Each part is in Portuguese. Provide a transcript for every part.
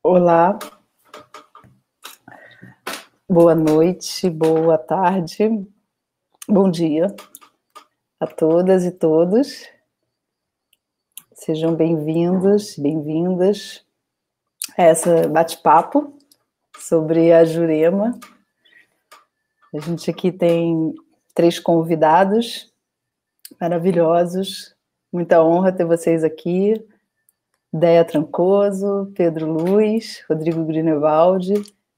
Olá, boa noite, boa tarde, bom dia a todas e todos. Sejam bem-vindos, bem-vindas a esse bate-papo sobre a Jurema. A gente aqui tem 3 convidados maravilhosos, muita honra ter vocês aqui. Déia Trancoso, Pedro Luiz, Rodrigo Grinevaldi.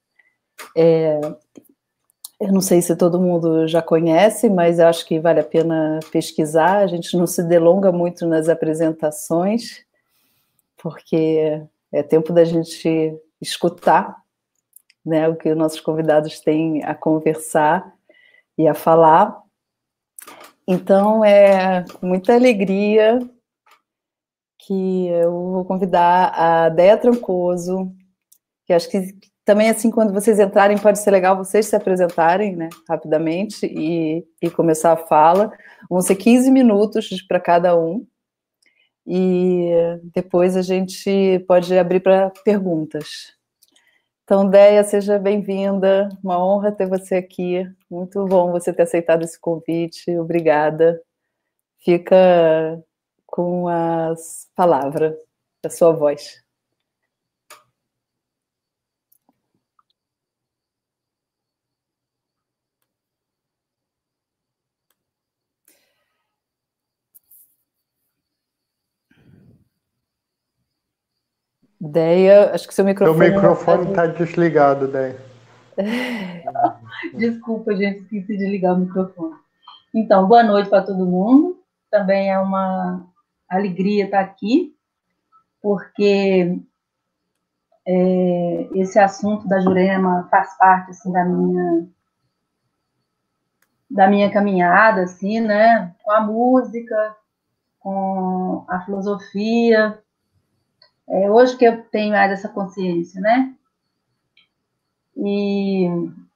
Eu não sei se todo mundo já conhece, mas acho que vale a pena pesquisar. A gente não se delonga muito nas apresentações, porque é tempo da gente escutar, né, o que os nossos convidados têm a conversar e a falar. Então, é com muita alegria que eu vou convidar a Déia Trancoso, que acho que também, assim, quando vocês entrarem, pode ser legal vocês se apresentarem, né, rapidamente e começar a fala. Vão ser 15 minutos para cada um. E depois a gente pode abrir para perguntas. Então, Déia, seja bem-vinda. Uma honra ter você aqui. Muito bom você ter aceitado esse convite. Obrigada. Fica com as palavras, a sua voz. Déia, acho que seu microfone... Seu microfone está desligado, Déia. Desculpa, gente, esqueci de ligar o microfone. Então, boa noite para todo mundo. Também é uma alegria estar aqui, porque esse assunto da Jurema faz parte assim, da minha caminhada, assim, né? Com a música, com a filosofia. Hoje que eu tenho mais essa consciência, né? E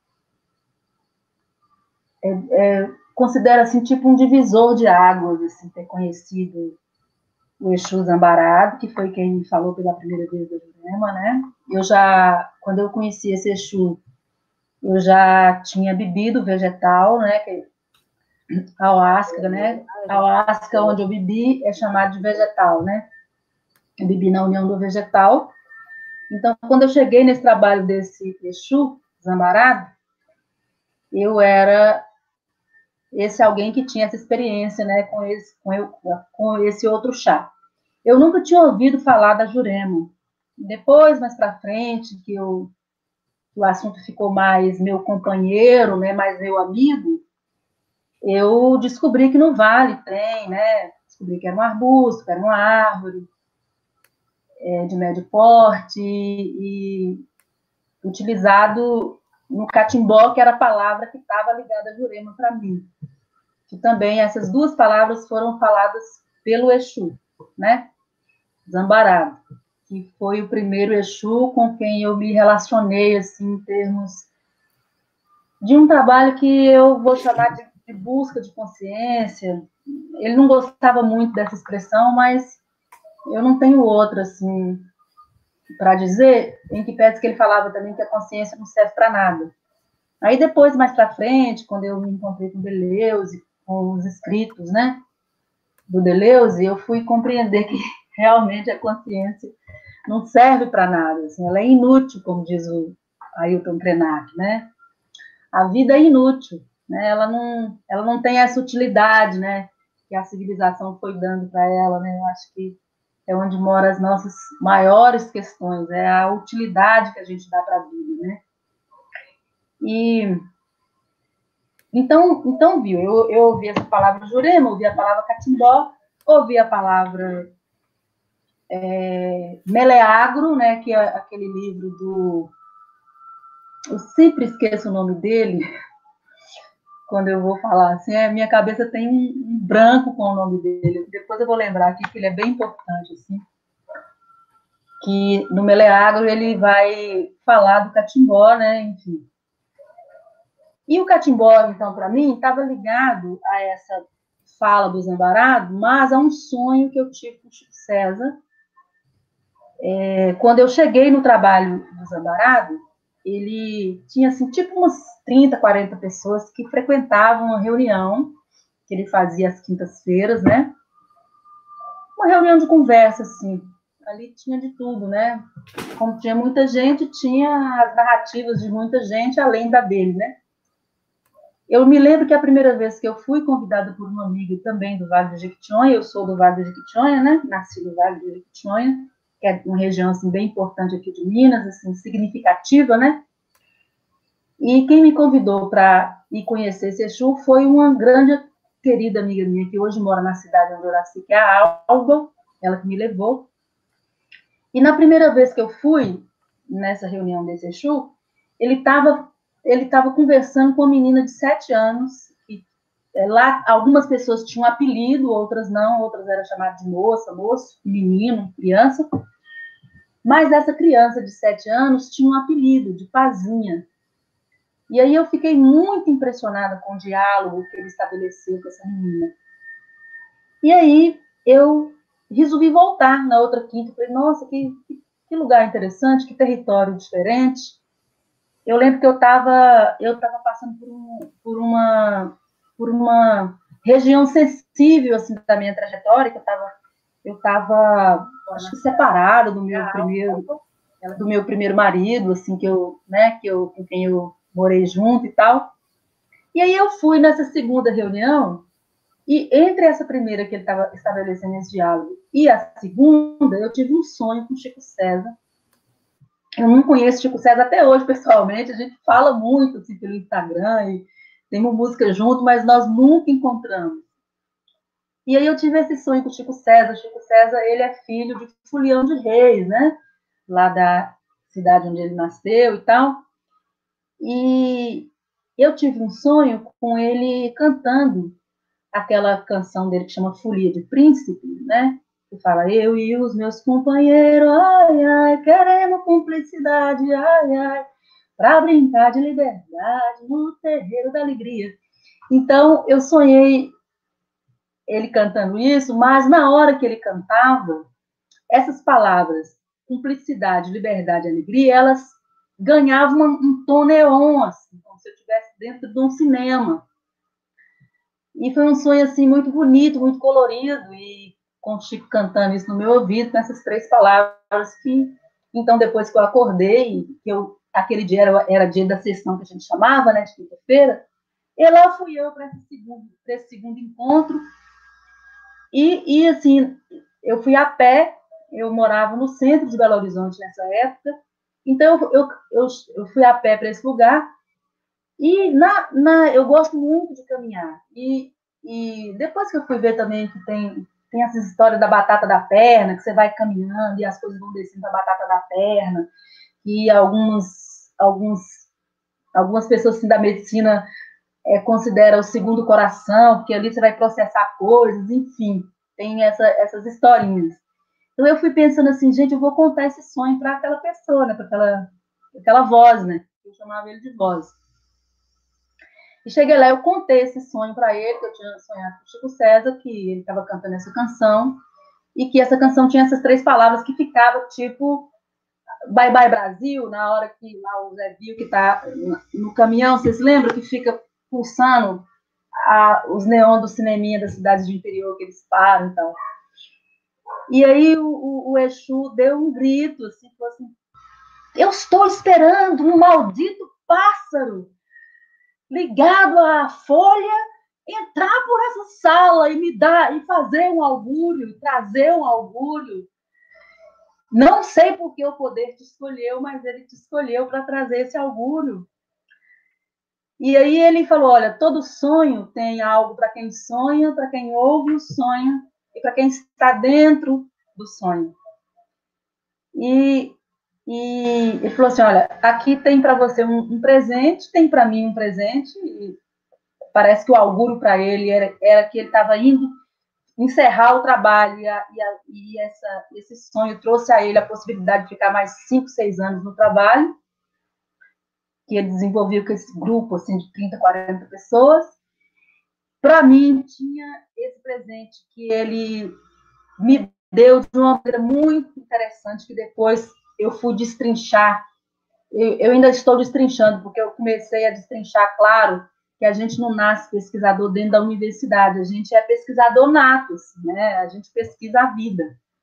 considero assim tipo um divisor de águas, assim, ter conhecido o Exu Zambarado, que foi quem me falou pela primeira vez da Jurema, né? Quando eu conheci esse Exu, eu já tinha bebido vegetal, né? Ayahuasca, né? Ayahuasca, onde eu bebi, é chamado de vegetal, né? Eu bebi na união do vegetal. Então, quando eu cheguei nesse trabalho desse Exu Zambarado, eu era esse alguém que tinha essa experiência, né, com esse outro chá. Eu nunca tinha ouvido falar da Jurema. Depois, mais para frente, o assunto ficou mais meu companheiro, né, mais meu amigo, eu descobri que no Vale tem, né, descobri que era um arbusto, que era uma árvore de médio porte e utilizado no catimbó, que era a palavra que estava ligada à Jurema para mim. Que também essas duas palavras foram faladas pelo Exu, né? Zambarado, que foi o primeiro Exu com quem eu me relacionei, assim, em termos de um trabalho que eu vou chamar de busca de consciência. Ele não gostava muito dessa expressão, mas eu não tenho outra, assim, para dizer, em que pese que ele falava também que a consciência não serve para nada. Aí depois, mais para frente, quando eu me encontrei com Deleuze, com os escritos, né, do Deleuze, eu fui compreender que realmente a consciência não serve para nada, assim, ela é inútil, como diz o Ailton Krenak, né? A vida é inútil, né? Ela não tem essa utilidade, né, que a civilização foi dando para ela, né? Eu acho que é onde moram as nossas maiores questões, é a utilidade que a gente dá para a vida, né? E então viu, eu ouvi essa palavra Jurema, ouvi a palavra catimbó, ouvi a palavra Meleagro, né, que é aquele livro do... Eu sempre esqueço o nome dele, quando eu vou falar assim, minha cabeça tem um branco com o nome dele, depois eu vou lembrar aqui, que ele é bem importante, assim, que no Meleagro ele vai falar do catimbó, né, enfim. E o catimbó, então, para mim, estava ligado a essa fala do Zambarado, mas a um sonho que eu tive com o Chico César, Quando eu cheguei no trabalho do Zambarado, ele tinha, assim, tipo umas 30, 40 pessoas que frequentavam a reunião que ele fazia às quintas-feiras, né? Uma reunião de conversa, assim. Ali tinha de tudo, né? Como tinha muita gente, tinha as narrativas de muita gente, além da dele, né? Eu me lembro que a primeira vez que eu fui convidada por um amigo também do Vale do Jequitinhonha, eu sou do Vale do Jequitinhonha, né? Nasci no Vale do Jequitinhonha, que é uma região, assim, bem importante aqui de Minas, assim, significativa, né? E quem me convidou para ir conhecer esse Exu foi uma grande, querida amiga minha, que hoje mora na cidade onde eu nasci, que é a Alba, ela que me levou. E na primeira vez que eu fui nessa reunião desse Exu, ele estava conversando com uma menina de 7 anos, e lá algumas pessoas tinham apelido, outras não, outras eram chamadas de moça, moço, menino, criança. Mas essa criança de 7 anos tinha um apelido de Pazinha. E aí eu fiquei muito impressionada com o diálogo que ele estabeleceu com essa menina. E aí eu resolvi voltar na outra quinta. Falei, nossa, que lugar interessante, que território diferente. Eu lembro que eu estava passando por uma região sensível, assim, da minha trajetória, que eu estava acho que separada do meu primeiro marido, assim, com quem eu morei junto e tal. E aí eu fui nessa segunda reunião, e entre essa primeira que ele estava estabelecendo esse diálogo e a segunda, eu tive um sonho com o Chico César. Eu não conheço o Chico César até hoje, pessoalmente, a gente fala muito assim, pelo Instagram, e tem uma música junto, mas nós nunca encontramos. E aí eu tive esse sonho com o Chico César. O Chico César, ele é filho de Fulião de Reis, né? Lá da cidade onde ele nasceu e tal. E eu tive um sonho com ele cantando aquela canção dele que chama Folia de Príncipe, né? Que fala, eu e os meus companheiros, ai, ai, queremos cumplicidade, ai, ai, para brincar de liberdade no terreiro da alegria. Então, eu sonhei ele cantando isso, mas na hora que ele cantava, essas palavras, cumplicidade, liberdade, alegria, elas ganhavam um tom neon, assim, como se eu estivesse dentro de um cinema. E foi um sonho, assim, muito bonito, muito colorido, e com o Chico cantando isso no meu ouvido, com essas 3 palavras que, então, depois que eu acordei, aquele dia era dia da sessão que a gente chamava, né, de quinta-feira, e lá fui eu para esse segundo encontro, e, assim, eu fui a pé, eu morava no centro de Belo Horizonte nessa época, então eu fui a pé para esse lugar, e eu gosto muito de caminhar. E depois que eu fui ver também que tem essas histórias da batata da perna, que você vai caminhando e as coisas vão descendo da batata da perna, e algumas pessoas assim, da medicina consideram o segundo coração, porque ali você vai processar coisas, enfim, tem essas historinhas. Então eu fui pensando assim, gente, eu vou contar esse sonho para aquela pessoa, né, para aquela voz, né? Eu chamava ele de voz. E cheguei lá, eu contei esse sonho para ele, que eu tinha sonhado com o Chico César, que ele estava cantando essa canção, e que essa canção tinha essas 3 palavras que ficava tipo Bye Bye Brasil, na hora que lá o Zé Vil, que está no caminhão, vocês lembram que fica pulsando os neons do cineminha das cidades de interior, que eles param e tal. E aí o Exu deu um grito, assim, falou assim, eu estou esperando um maldito pássaro ligado à folha entrar por essa sala e fazer um augúrio, trazer um augúrio. Não sei por que o poder te escolheu, mas ele te escolheu para trazer esse augúrio. E aí ele falou, olha, todo sonho tem algo para quem sonha, para quem ouve o sonho e para quem está dentro do sonho. E ele falou assim, olha, aqui tem para você um presente, tem para mim um presente, e parece que o augúrio para ele era que ele estava indo encerrar o trabalho, esse sonho trouxe a ele a possibilidade de ficar mais 5, 6 anos no trabalho, que ele desenvolveu com esse grupo assim, de 30, 40 pessoas. Para mim, tinha esse presente que ele me deu de uma maneira muito interessante, que depois eu fui destrinchar. Eu ainda estou destrinchando, porque eu comecei a destrinchar, claro, que a gente não nasce pesquisador dentro da universidade, a gente é pesquisador nato, assim, né? A gente pesquisa a vida.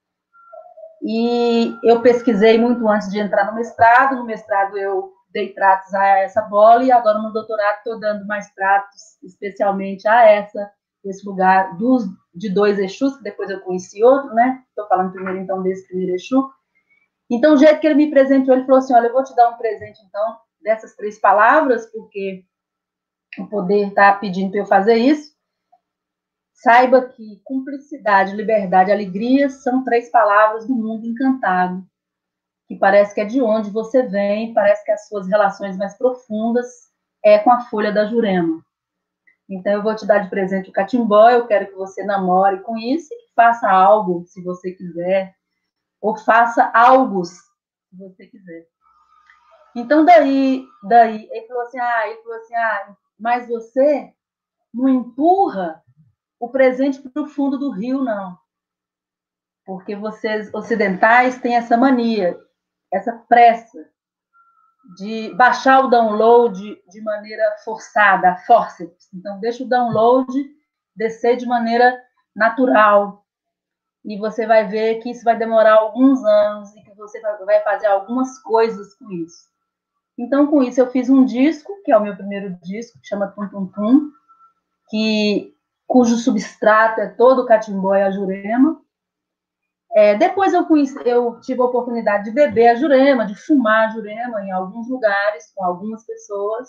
E eu pesquisei muito antes de entrar no mestrado eu dei tratos a essa bola, e agora no doutorado estou dando mais tratos, especialmente a esse lugar de 2 Exus, que depois eu conheci outro, né? Estou falando primeiro, então, desse primeiro Exu. Então, o jeito que ele me presenteou, ele falou assim, olha, eu vou te dar um presente, então, dessas 3 palavras, porque o poder está pedindo para eu fazer isso. Saiba que cumplicidade, liberdade, alegria são 3 palavras do mundo encantado, que parece que é de onde você vem, parece que as suas relações mais profundas é com a folha da Jurema. Então, eu vou te dar de presente o catimbó, eu quero que você namore com isso e que faça algo, se você quiser, ou faça algo, se você quiser. Então, daí ele falou assim, mas você não empurra o presente para o fundo do rio, não. Porque vocês ocidentais têm essa mania, essa pressa de baixar o download de maneira forçada, a forceps. Então, deixa o download descer de maneira natural. E você vai ver que isso vai demorar alguns anos e que você vai fazer algumas coisas com isso. Então, com isso, eu fiz um disco, que é o meu primeiro disco, que chama Tum Tum Tum, cujo substrato é todo o catimbó e a Jurema. Depois eu tive a oportunidade de beber a Jurema, de fumar a Jurema em alguns lugares, com algumas pessoas.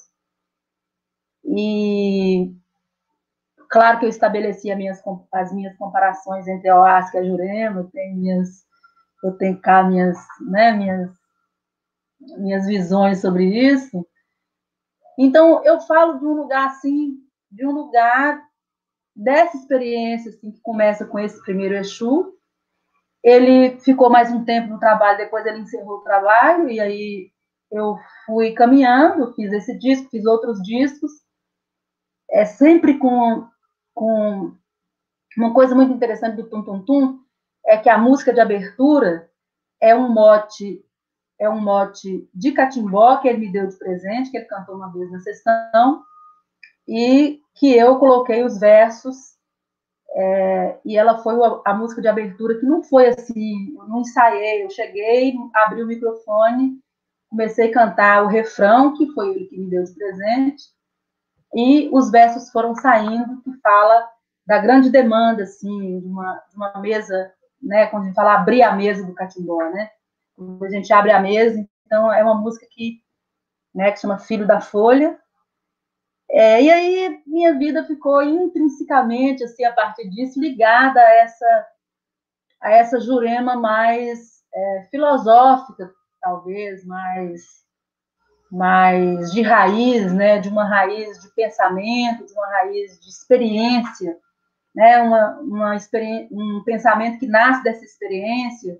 E claro que eu estabeleci as minhas comparações entre a Oasca e a Jurema, eu tenho cá minhas visões sobre isso. Então, eu falo de um lugar assim, dessa experiência assim, que começa com esse primeiro Exu. Ele ficou mais um tempo no trabalho, depois ele encerrou o trabalho, e aí eu fui caminhando, fiz esse disco, fiz outros discos, sempre com uma coisa muito interessante do Tum Tum Tum, é que a música de abertura é um mote de catimbó, que ele me deu de presente, que ele cantou uma vez na sessão, e que eu coloquei os versos, e ela foi a música de abertura, que não foi assim, eu não ensaiei, eu cheguei, abri o microfone, comecei a cantar o refrão, que foi ele que me deu de presente, e os versos foram saindo, que fala da grande demanda, assim, de uma mesa, né, quando a gente fala abrir a mesa do catimbó, né, quando a gente abre a mesa, então é uma música que chama Filho da Folha. E aí minha vida ficou intrinsecamente, assim, a partir disso, ligada a essa Jurema mais filosófica, talvez, mais de raiz, né, de uma raiz de pensamento, de uma raiz de experiência, né, um pensamento que nasce dessa experiência,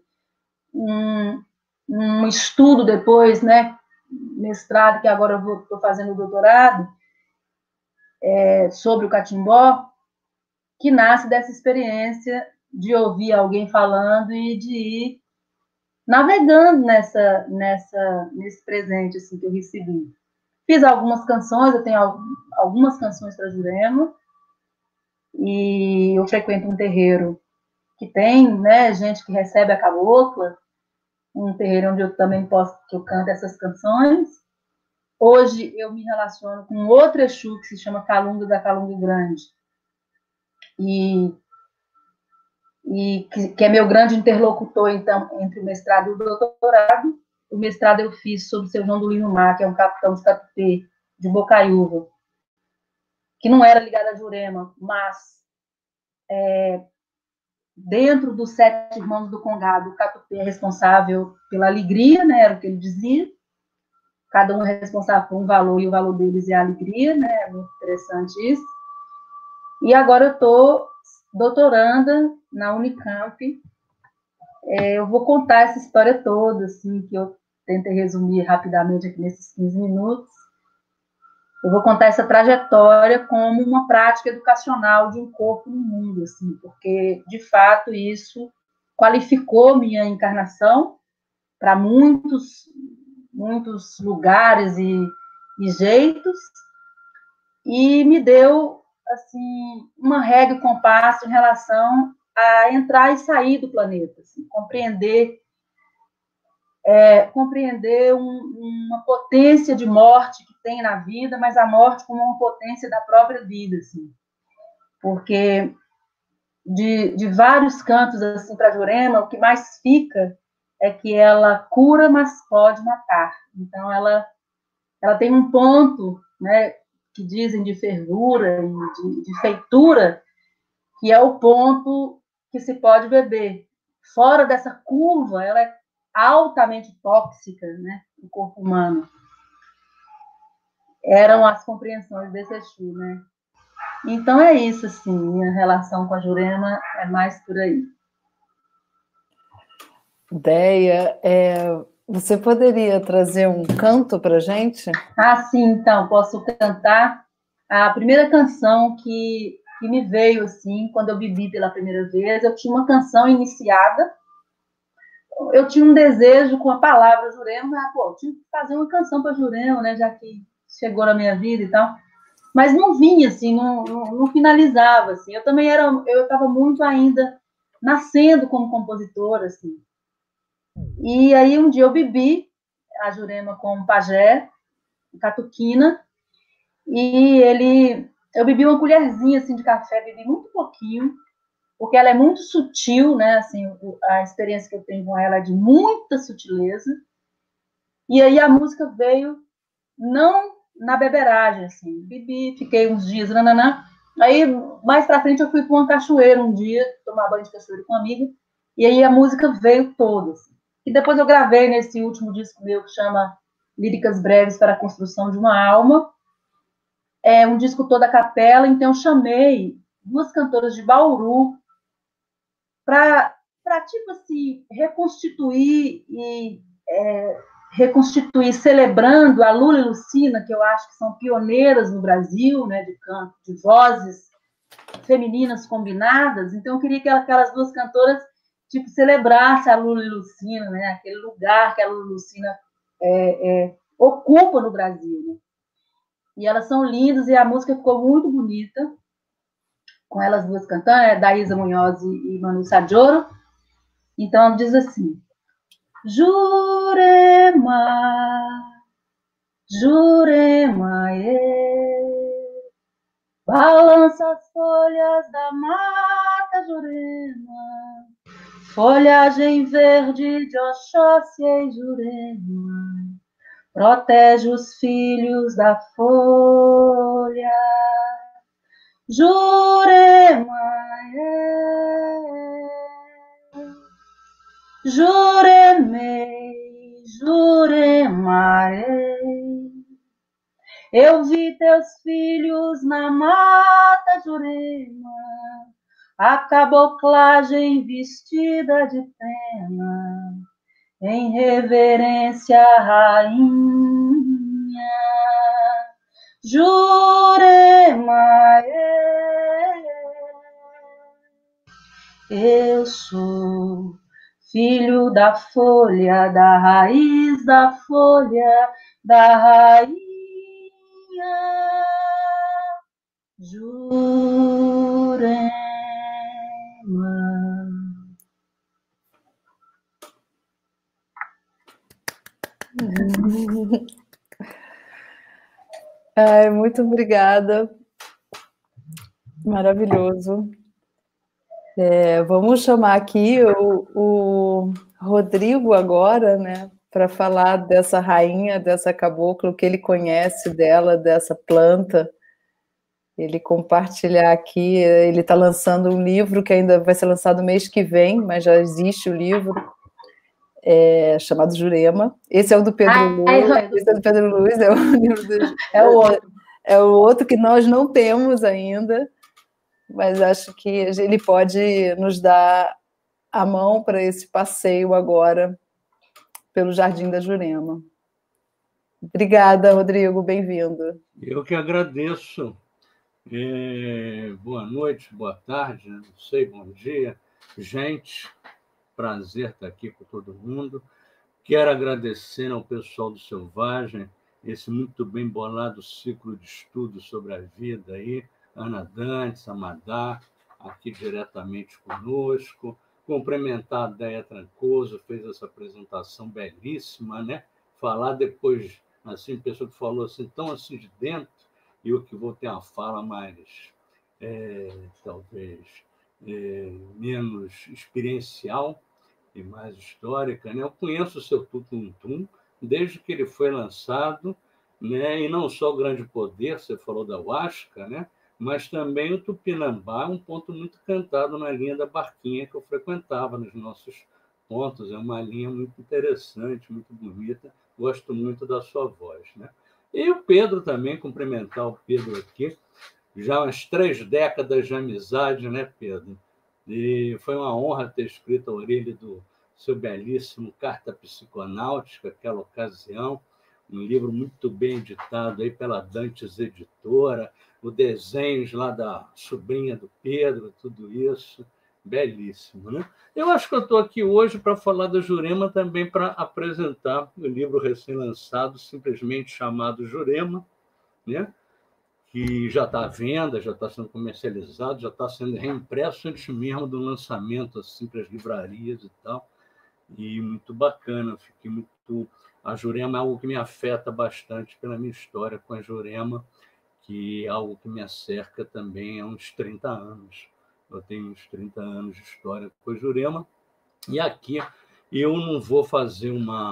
um estudo depois, né, mestrado, que agora eu estou fazendo doutorado, sobre o catimbó, que nasce dessa experiência de ouvir alguém falando e de ir navegando nesse presente assim, que eu recebi. Fiz algumas canções, eu tenho algumas canções para Jurema, e eu frequento um terreiro que tem, né, gente que recebe a cabocla, um terreiro onde eu também que eu canto essas canções. Hoje eu me relaciono com outro Exu que se chama Calunga da Calunga Grande, e que é meu grande interlocutor, então, entre o mestrado e o doutorado. O mestrado eu fiz sobre o seu João do Lino Mar, que é um capitão de Catupê, de Bocaiúva, que não era ligado a Jurema, mas dentro dos 7 irmãos do Congado, o Catupê é responsável pela alegria, né, era o que ele dizia. Cada um é responsável por um valor, e o valor deles é a alegria, né, é muito interessante isso. E agora eu estou doutoranda na Unicamp. Eu vou contar essa história toda, assim, que eu tentei resumir rapidamente aqui nesses 15 minutos. Eu vou contar essa trajetória como uma prática educacional de um corpo no mundo, assim, porque, de fato, isso qualificou minha encarnação para muitos lugares e jeitos, e me deu assim uma regra e compasso em relação a entrar e sair do planeta, assim, compreender uma potência de morte que tem na vida, mas a morte como uma potência da própria vida, assim. Porque de vários cantos assim para Jurema, o que mais fica é que ela cura, mas pode matar. Então ela tem um ponto, né, que dizem de fervura e de feitura, que é o ponto que se pode beber. Fora dessa curva, ela é altamente tóxica, né, no corpo humano. Eram as compreensões desse Exu, né? Então é isso, assim, minha relação com a Jurema é mais por aí. Déia, você poderia trazer um canto para a gente? Ah, sim, então, posso cantar a primeira canção que me veio, assim, quando eu bebi pela primeira vez. Eu tinha uma canção iniciada, eu tinha um desejo com a palavra Jurema, eu tinha que fazer uma canção para Jurema, né, já que chegou na minha vida e tal. Mas não vinha, assim, não finalizava, assim. Eu estava muito ainda nascendo como compositora, assim. E aí um dia eu bebi a Jurema com o pajé, catuquina, e eu bebi uma colherzinha assim de café, bebi muito pouquinho, porque ela é muito sutil, né? Assim, a experiência que eu tenho com ela é de muita sutileza. E aí a música veio não na beberagem, assim. Bebi, fiquei uns dias, nananã. Aí, mais pra frente, eu fui para uma cachoeira um dia, tomar banho de cachoeira com uma amiga, e aí a música veio toda, assim. E depois eu gravei nesse último disco meu, que chama Líricas Breves para a Construção de uma Alma. É um disco todo a capela, então eu chamei duas cantoras de Bauru para tipo assim, reconstituir celebrando a Lula e Lucina, que eu acho que são pioneiras no Brasil, né, de canto, de vozes femininas combinadas. Então eu queria que aquelas duas cantoras tipo celebrassem a Lula e Lucina, né, aquele lugar que a Lula e Lucina ocupa no Brasil, né? E elas são lindas e a música ficou muito bonita com elas duas cantando, Daísa Munhoz e Manu Sajoro. Então diz assim: Jurema, Jurema, balança as folhas da mata, Jurema, folhagem verde de Oxóssi e Jurema, protege os filhos da folha. Jurema, Juremei, Juremaei, eu vi teus filhos na mata, Jurema, a caboclagem vestida de pena, em reverência à rainha. Jurema, eu sou filho da folha, da raiz da folha, da rainha. Jurema. Ai, muito obrigada. Maravilhoso. Vamos chamar aqui o Rodrigo agora, né, para falar dessa rainha, dessa cabocla, o que ele conhece dela, dessa planta. Ele compartilhar aqui, ele está lançando um livro que ainda vai ser lançado mês que vem, mas já existe o livro, chamado Jurema. Esse é o do Pedro Luiz, esse é do Pedro Luiz, é o livro é o outro que nós não temos ainda, mas acho que ele pode nos dar a mão para esse passeio agora pelo Jardim da Jurema. Obrigada, Rodrigo, bem-vindo. Eu que agradeço. Boa noite, boa tarde, não sei, bom dia, gente. prazer estar aqui com todo mundo. Quero agradecer ao pessoal do Selvagem esse muito bem bolado ciclo de estudos sobre a vida aí, Ana Dantes, Amadá, aqui diretamente conosco. Cumprimentar a Déia Trancoso, fez essa apresentação belíssima, né? Falar depois, assim, pessoa que falou assim, tão assim de dentro, e eu que vou ter uma fala mais, talvez, menos experiencial e mais histórica, né? Eu conheço o seu Tutum-Tum desde que ele foi lançado, né? E não só o Grande Poder, você falou da Huasca, né? Mas também o Tupinambá, um ponto muito cantado na linha da Barquinha que eu frequentava nos nossos pontos. É uma linha muito interessante, muito bonita. Gosto muito da sua voz, né? E o Pedro também, cumprimentar o Pedro aqui, já umas 3 décadas de amizade, né, Pedro? E foi uma honra ter escrito a orelha do seu belíssimo Carta Psiconáutica, aquela ocasião, um livro muito bem editado aí pela Dantes Editora, o desenhos lá da sobrinha do Pedro, tudo isso, belíssimo, né? Eu acho que eu estou aqui hoje para falar da Jurema, também para apresentar o livro recém-lançado, simplesmente chamado Jurema, né? Que já está à venda, já está sendo comercializado, já está sendo reimpresso antes mesmo do lançamento, assim, para as livrarias e tal. E muito bacana, fiquei muito... A Jurema é algo que me afeta bastante pela minha história com a Jurema, que é algo que me cerca também há uns 30 anos. Eu tenho uns 30 anos de história com a Jurema, e aqui eu não vou fazer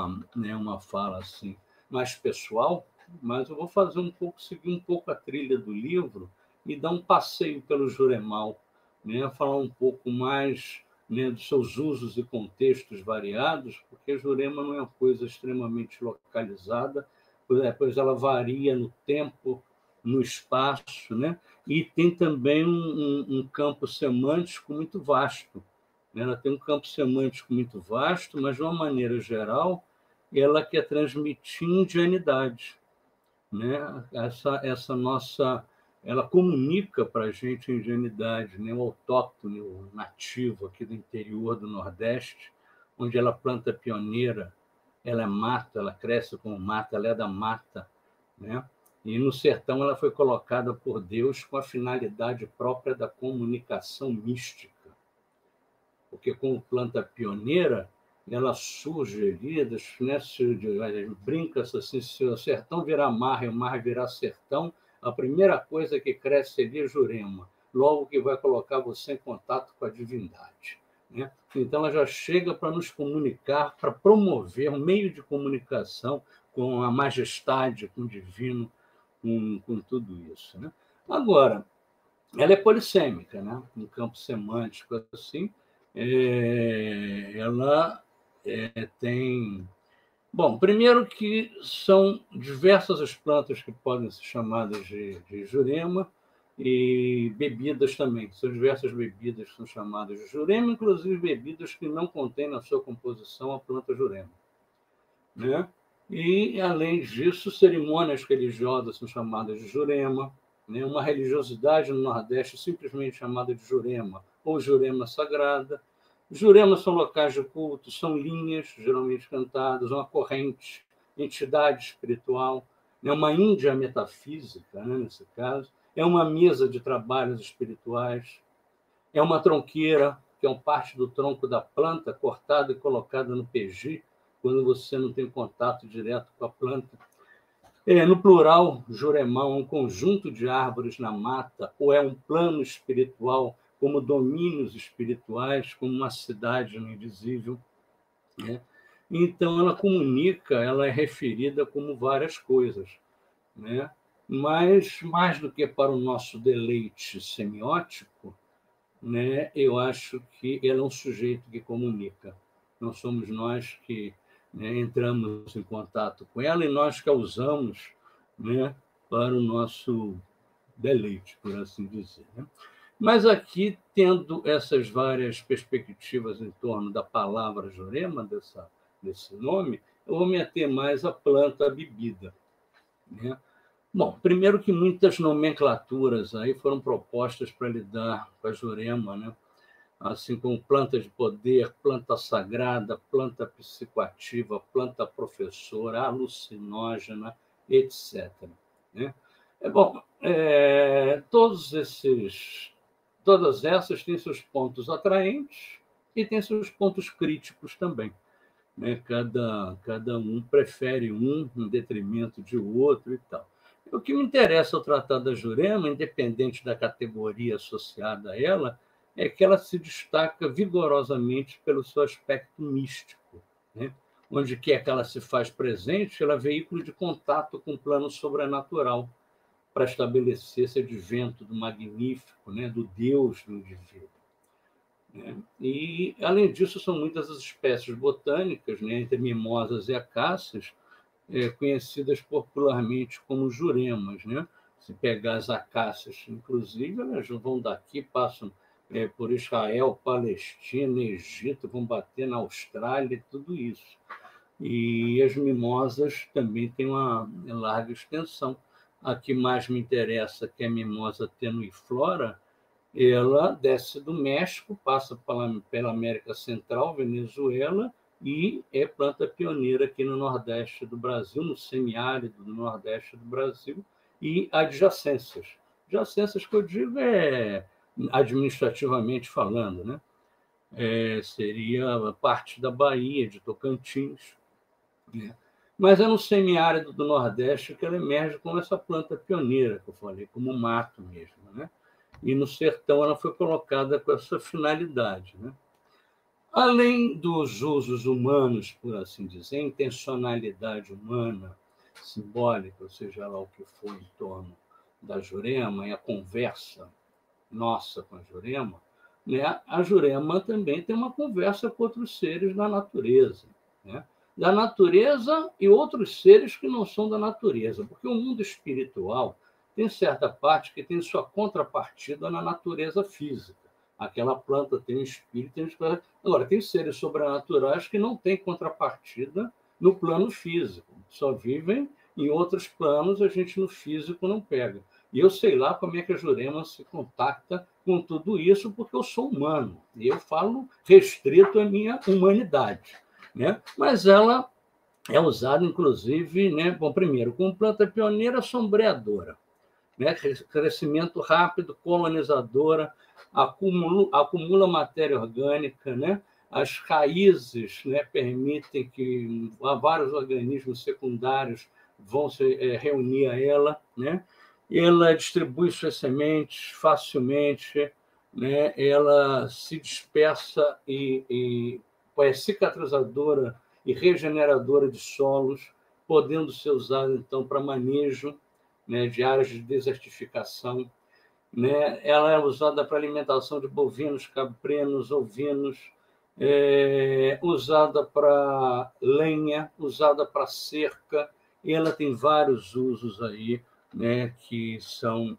uma fala assim mais pessoal, mas eu vou fazer seguir um pouco a trilha do livro e dar um passeio pelo Juremal, né? Falar um pouco mais, né, dos seus usos e contextos variados, porque a Jurema não é uma coisa extremamente localizada, pois ela varia no tempo, no espaço, né? E tem também um campo semântico muito vasto. Ela tem um campo semântico muito vasto, mas, de uma maneira geral, ela quer transmitir indianidade, né? Essa nossa... Ela comunica para a gente a indianidade, né? O autóctone, o nativo aqui do interior do Nordeste, onde ela planta pioneira, ela é mata, ela cresce como mata, ela é da mata, né? E no sertão ela foi colocada por Deus com a finalidade própria da comunicação mística, porque como planta pioneira, ela surge ali, né, brinca-se assim, se o sertão virar mar e o mar virar sertão, a primeira coisa que cresce ali é Jurema, logo que vai colocar você em contato com a divindade, né? Então, ela já chega para nos comunicar, para promover um meio de comunicação com a majestade, com o divino, com tudo isso, né? Agora, ela é polissêmica, né? Um campo semântico assim, ela tem... Bom, primeiro que são diversas as plantas que podem ser chamadas de Jurema, e bebidas também. São diversas bebidas que são chamadas de Jurema, inclusive bebidas que não contêm na sua composição a planta Jurema, né? E, além disso, cerimônias religiosas são chamadas de Jurema, né? Uma religiosidade no Nordeste simplesmente chamada de Jurema, ou Jurema Sagrada. Juremas são locais de culto, são linhas geralmente cantadas, uma corrente, entidade espiritual, né? Uma índia metafísica, né? Nesse caso, é uma mesa de trabalhos espirituais, é uma tronqueira, que é uma parte do tronco da planta cortada e colocada no peji, quando você não tem contato direto com a planta. No plural, Juremal é um conjunto de árvores na mata, ou é um plano espiritual, como domínios espirituais, como uma cidade no invisível, né? Então, ela comunica, ela é referida como várias coisas, né? Mas, mais do que para o nosso deleite semiótico, né, eu acho que ela é um sujeito que comunica. Não somos nós que, né, entramos em contato com ela, e nós que a usamos, né, para o nosso deleite, por assim dizer, né? Mas aqui, tendo essas várias perspectivas em torno da palavra Jurema, desse nome, eu vou me ater mais à planta, à bebida, né? Bom, primeiro que muitas nomenclaturas aí foram propostas para lidar com a Jurema, né? assim como planta de poder, planta sagrada, planta psicoativa, planta professora, alucinógena, etc. Né? Bom, todas essas têm seus pontos atraentes e têm seus pontos críticos também. Né? Cada um prefere um em detrimento de outro e tal. O que me interessa ao tratar da Jurema, independente da categoria associada a ela, é que ela se destaca vigorosamente pelo seu aspecto místico. Né? Onde quer que ela se faz presente, ela é veículo de contato com o plano sobrenatural, para estabelecer esse advento do magnífico, né? Do Deus do indivíduo. Né? E, além disso, são muitas as espécies botânicas, né? Entre mimosas e acácias, conhecidas popularmente como juremas. Né? Se pegar as acácias, inclusive, elas vão daqui, passam por Israel, Palestina, Egito, vão bater na Austrália, tudo isso. E as mimosas também têm uma larga extensão. A que mais me interessa, que é a mimosa tenuiflora, ela desce do México, passa pela América Central, Venezuela, e é planta pioneira aqui no Nordeste do Brasil, no semiárido do Nordeste do Brasil, e adjacências. Adjacências que eu digo administrativamente falando, né? Seria parte da Bahia, de Tocantins. Né? Mas é no semiárido do Nordeste que ela emerge como essa planta pioneira, que eu falei, como um mato mesmo. Né? E no sertão ela foi colocada com essa finalidade. Né? Além dos usos humanos, por assim dizer, intencionalidade humana, simbólica, ou seja lá o que for em torno da Jurema, e a conversa nossa com a Jurema, né? A Jurema também tem uma conversa com outros seres da natureza. Né? Da natureza e outros seres que não são da natureza, porque o mundo espiritual tem certa parte que tem sua contrapartida na natureza física. Aquela planta tem um espírito, tem um espírito. Agora, tem seres sobrenaturais que não têm contrapartida no plano físico, só vivem em outros planos, a gente no físico não pega. E eu sei lá como é que a Jurema se contacta com tudo isso, porque eu sou humano, e eu falo restrito à minha humanidade. Né? Mas ela é usada, inclusive, né? Bom, primeiro, como planta pioneira sombreadora, né? Crescimento rápido, colonizadora, acumula matéria orgânica, né? As raízes, né, permitem que vários organismos secundários vão se reunir a ela, né? Ela distribui suas sementes facilmente, né? Ela se dispersa e é cicatrizadora e regeneradora de solos, podendo ser usada, então, para manejo, né, de áreas de desertificação. Né? Ela é usada para alimentação de bovinos, caprinos, ovinos, usada para lenha, usada para cerca, e ela tem vários usos aí, né, que são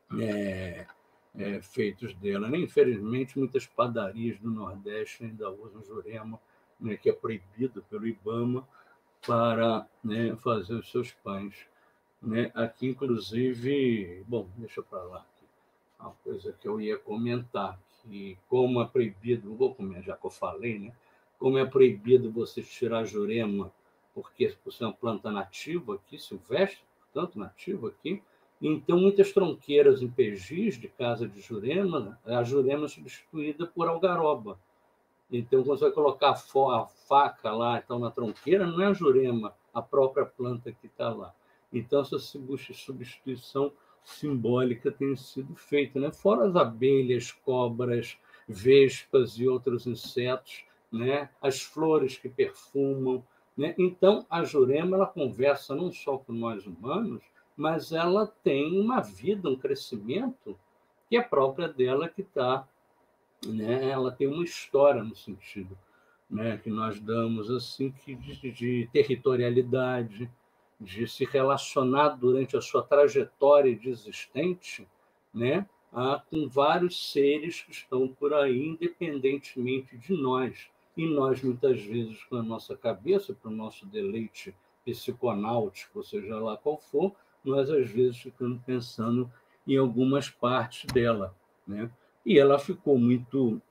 feitos dela. Né? Infelizmente, muitas padarias do Nordeste ainda usam Jurema, né, que é proibido pelo IBAMA, para, né, fazer os seus pães. Né? Aqui, inclusive, bom, deixa para lá. Uma coisa que eu ia comentar, que como é proibido, vou comer, já que eu falei, né? Como é proibido você tirar Jurema, porque você é uma planta nativa aqui, silvestre, portanto, nativa aqui, então muitas tronqueiras em pejis de casa de Jurema, a Jurema é substituída por algaroba. Então, quando você vai colocar a faca lá então, na tronqueira, não é a Jurema, a própria planta que está lá. Então, essa substituição simbólica tem sido feita, né? Fora as abelhas, cobras, vespas e outros insetos, né? As flores que perfumam. Né? Então, a Jurema ela conversa não só com nós humanos, mas ela tem uma vida, um crescimento que é própria dela, que está... Né? Ela tem uma história no sentido, né, que nós damos assim, que de territorialidade, de se relacionar durante a sua trajetória de existente, né, com vários seres que estão por aí, independentemente de nós. E nós, muitas vezes, com a nossa cabeça, para o nosso deleite psiconáutico, seja lá qual for, nós, às vezes, ficamos pensando em algumas partes dela. Né? E ela ficou muito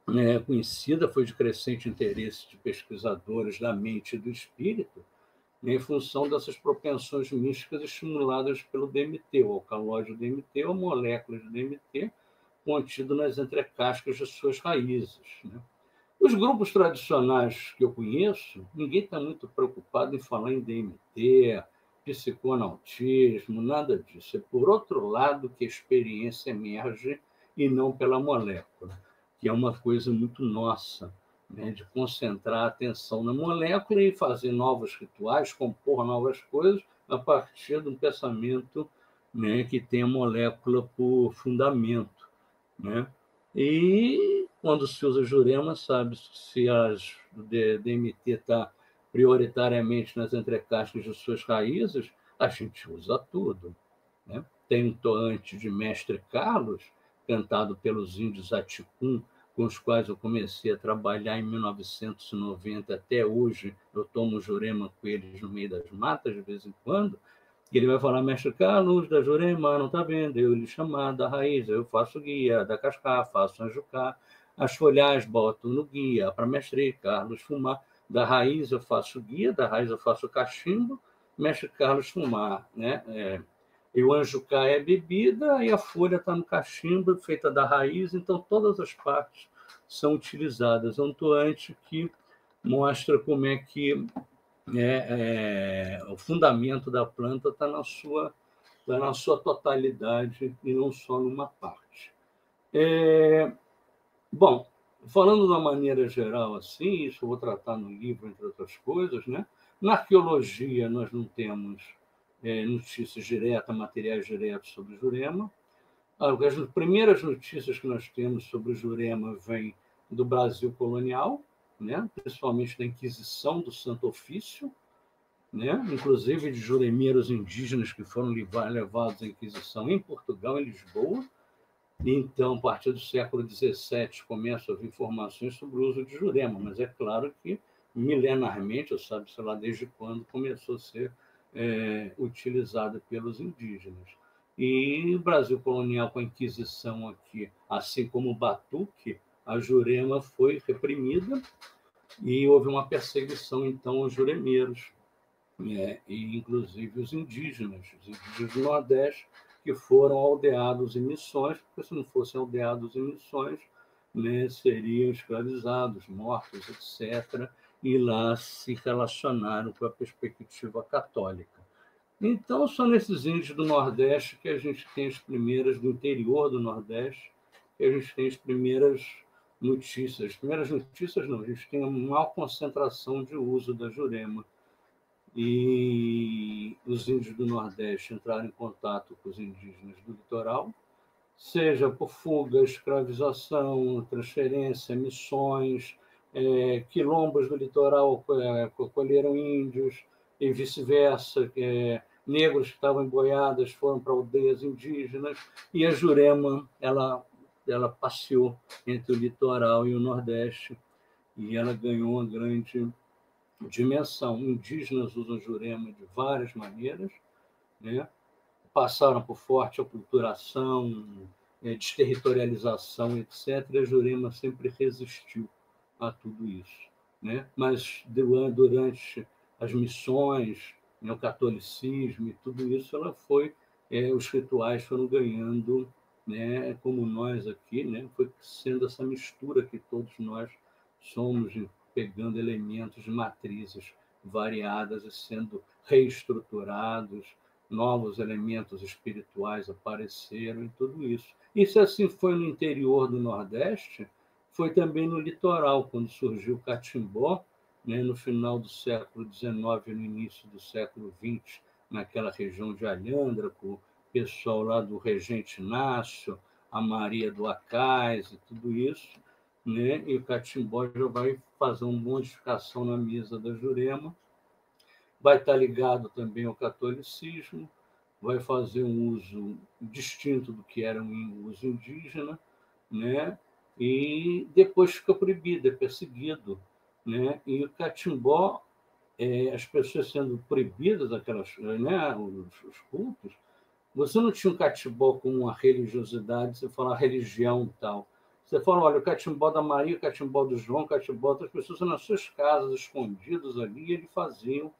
conhecida, foi de crescente interesse de pesquisadores da mente e do espírito, em função dessas propensões místicas estimuladas pelo DMT, o alcalóide DMT ou moléculas de DMT, contido nas entrecascas de suas raízes. Né? Os grupos tradicionais que eu conheço, ninguém está muito preocupado em falar em DMT, psiconautismo, nada disso. É por outro lado que a experiência emerge e não pela molécula, que é uma coisa muito nossa, né, de concentrar a atenção na molécula e fazer novos rituais, compor novas coisas a partir de um pensamento, né, que tem a molécula por fundamento. Né? E quando se usa Jurema, sabe se as DMT está prioritariamente nas entrecascas de suas raízes, a gente usa tudo. Né? Tem um toante de Mestre Carlos, cantado pelos índios Aticum, com os quais eu comecei a trabalhar em 1990 até hoje. Eu tomo Jurema com eles no meio das matas, de vez em quando, e ele vai falar: Mestre Carlos, da Jurema, não está vendo? Eu lhe chamar da raiz, eu faço guia, da cascá, faço anjucá, as folhas boto no guia, para Mestre Carlos fumar. Da raiz eu faço guia, da raiz eu faço cachimbo, Mestre Carlos fumar. Né? E o anjucá é bebida e a folha está no cachimbo, feita da raiz, então todas as partes são utilizadas. É um toante que mostra como é que o fundamento da planta está na sua totalidade e não só numa parte. Bom, falando de uma maneira geral assim, isso eu vou tratar no livro, entre outras coisas, né? Na arqueologia nós não temos notícias diretas, materiais diretos sobre Jurema. As primeiras notícias que nós temos sobre o Jurema vêm do Brasil colonial, né? Principalmente da Inquisição do Santo Ofício, né? Inclusive de juremeiros indígenas que foram levados à Inquisição em Portugal, em Lisboa. E então, a partir do século XVII, começam a haver informações sobre o uso de Jurema, mas é claro que, milenarmente, eu sabe, sei lá, desde quando começou a ser utilizada pelos indígenas. E o Brasil colonial, com a Inquisição aqui, assim como o batuque, a Jurema foi reprimida e houve uma perseguição, então, aos juremeiros, e inclusive os indígenas do Nordeste, que foram aldeados em missões, porque se não fossem aldeados em missões, né, seriam escravizados, mortos, etc., e lá se relacionaram com a perspectiva católica. Então, são nesses índios do Nordeste que a gente tem as primeiras, do interior do Nordeste, que a gente tem as primeiras notícias. As primeiras notícias não, a gente tem uma maior concentração de uso da Jurema. E os índios do Nordeste entraram em contato com os indígenas do litoral, seja por fuga, escravização, transferência, missões, quilombos do litoral colheram índios e vice-versa, negros que estavam em boiadas foram para aldeias indígenas, e a Jurema ela passeou entre o litoral e o Nordeste, e ela ganhou uma grande dimensão. Indígenas usam Jurema de várias maneiras, né? Passaram por forte aculturação, desterritorialização, etc. E a Jurema sempre resistiu a tudo isso. Né? Mas durante as missões, o catolicismo e tudo isso, ela foi, os rituais foram ganhando, né, como nós aqui, né, foi sendo essa mistura que todos nós somos, pegando elementos de matrizes variadas e sendo reestruturados, novos elementos espirituais apareceram e tudo isso. Isso assim foi no interior do Nordeste, foi também no litoral, quando surgiu o catimbó, né, no final do século XIX e no início do século XX, naquela região de Alhandra, com o pessoal lá do Regente Inácio, a Maria do Acais e tudo isso, né? E o catimbó já vai fazer uma modificação na mesa da Jurema, vai estar ligado também ao catolicismo, vai fazer um uso distinto do que era um uso indígena, né? E depois fica proibido, é perseguido, né? E o catimbó, as pessoas sendo proibidas, aquelas, né, os cultos, você não tinha um catimbó com uma religiosidade, você fala religião tal. Você fala, olha, o catimbó da Maria, o catimbó do João, o catimbó das pessoas nas suas casas, escondidos ali, e eles faziam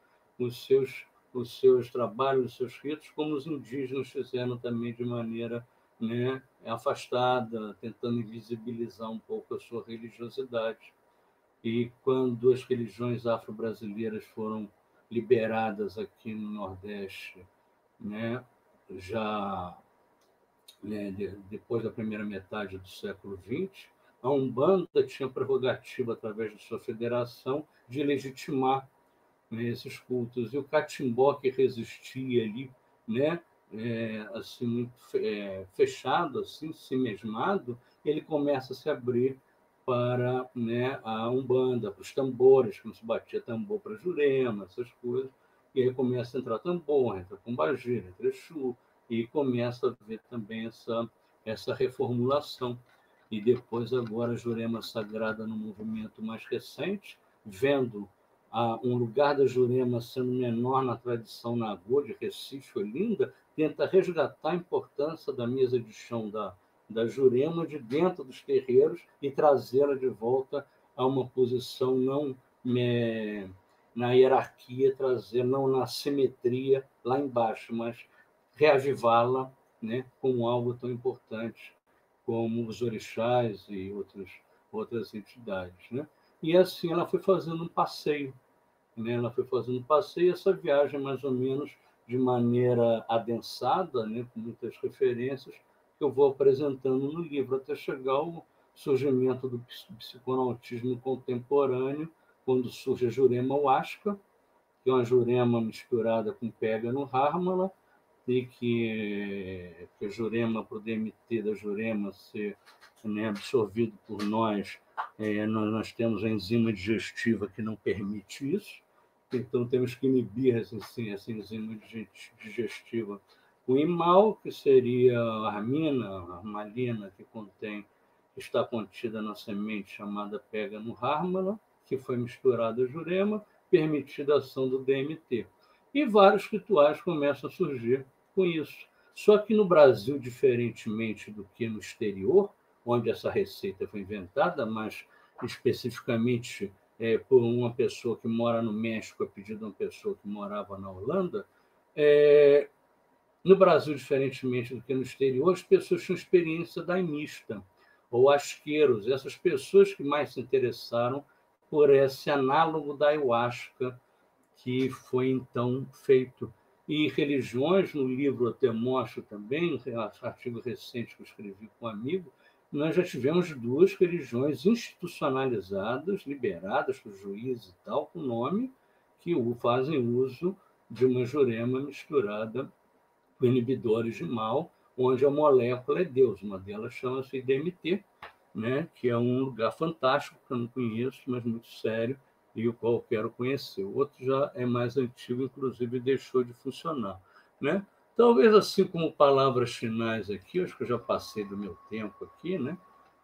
os seus trabalhos, os seus ritos, como os indígenas fizeram também de maneira, né, afastada, tentando invisibilizar um pouco a sua religiosidade. E quando as religiões afro-brasileiras foram liberadas aqui no Nordeste, né, já, né, depois da primeira metade do século XX, a Umbanda tinha prerrogativa, através de sua federação, de legitimar, né, esses cultos. E o catimbó, que resistia ali, né, assim, muito fechado, assim, si mesmado, ele começa a se abrir para, né, a Umbanda, para os tambores, como se batia tambor para Jurema, essas coisas, e aí começa a entrar tambor, entra pombagira, entra Exu, e começa a ver também essa reformulação. E depois, agora, a Jurema Sagrada, no movimento mais recente, vendo um lugar da Jurema sendo menor na tradição nagô, de Recife, Olinda, tenta resgatar a importância da mesa de chão da Jurema de dentro dos terreiros e trazê-la de volta a uma posição não na hierarquia, trazer não na simetria lá embaixo, mas reavivá-la, né, como algo tão importante como os orixás e outras entidades, né? E assim ela foi fazendo um passeio, né? Ela foi fazendo um passeio, essa viagem mais ou menos de maneira adensada, né, com muitas referências, que eu vou apresentando no livro, até chegar ao surgimento do psiconautismo contemporâneo, quando surge a Jurema Huasca, que é uma Jurema misturada com Pega no Harmala, e que a Jurema, para o DMT da Jurema ser, né, absorvido por nós, nós temos a enzima digestiva que não permite isso, então temos que inibir essa enzima digestiva com imal, que seria a armalina, que está contida na semente chamada Pega no Harmala, que foi misturada a Jurema, permitida a ação do DMT. E vários rituais começam a surgir com isso. Só que no Brasil, diferentemente do que no exterior, onde essa receita foi inventada, mas especificamente por uma pessoa que mora no México a pedido de uma pessoa que morava na Holanda, no Brasil, diferentemente do que no exterior, as pessoas tinham experiência daimista, ou asqueiros, essas pessoas que mais se interessaram por esse análogo da ayahuasca que foi então feito. E religiões, no livro até mostro também, no artigo recente que eu escrevi com um amigo, nós já tivemos 2 religiões institucionalizadas, liberadas por juízes e tal, com nome, que fazem uso de uma Jurema misturada com inibidores de mal, onde a molécula é Deus. Uma delas chama-se DMT, né, que é um lugar fantástico, que eu não conheço, mas muito sério, e o qual eu quero conhecer. O outro já é mais antigo, inclusive deixou de funcionar, né? Talvez assim como palavras finais aqui, acho que eu já passei do meu tempo aqui, né?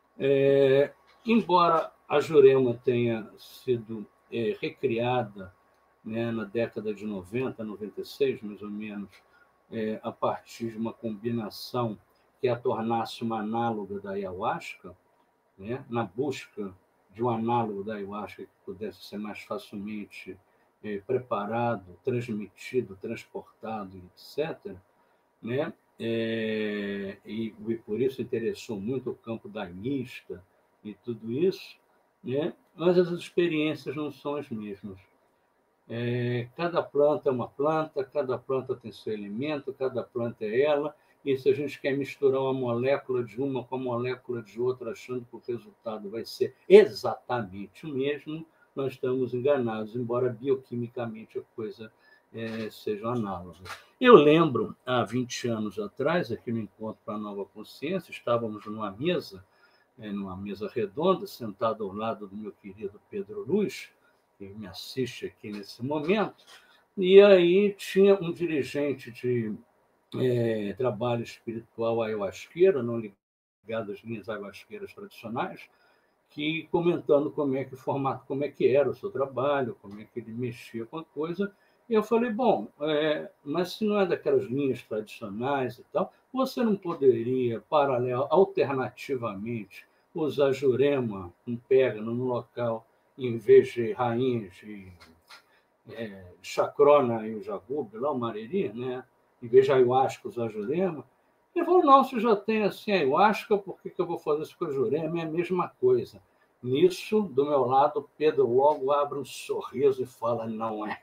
Embora a Jurema tenha sido recriada, né, na década de 90, 96, mais ou menos, a partir de uma combinação que a tornasse uma análoga da ayahuasca, né, na busca de um análogo da ayahuasca que pudesse ser mais facilmente preparado, transmitido, transportado, etc., né? E por isso interessou muito o campo daimista e tudo isso, né? Mas as experiências não são as mesmas. Cada planta é uma planta, cada planta tem seu elemento, cada planta é ela, e se a gente quer misturar uma molécula de uma com a molécula de outra, achando que o resultado vai ser exatamente o mesmo, nós estamos enganados, embora bioquimicamente a coisa seja análoga. Eu lembro, há 20 anos atrás, aqui no Encontro para a Nova Consciência, estávamos numa mesa redonda, sentado ao lado do meu querido Pedro Luz, que me assiste aqui nesse momento, e aí tinha um dirigente de trabalho espiritual ayahuasqueiro, não ligado às linhas ayahuasqueiras tradicionais, que comentando como é que era o seu trabalho, como é que ele mexia com a coisa, e eu falei, bom, mas se não é daquelas linhas tradicionais e tal, você não poderia, alternativamente, usar Jurema, um pégano no local, em vez de rainhas de chacrona e o jagube, lá o mariri, né? Em vez de ayahuasca, usar Jurema. Ele falou, não, se já tem assim ayahuasca, por que eu vou fazer isso com a Jurema? É a mesma coisa. Nisso, do meu lado, Pedro logo abre um sorriso e fala, não é.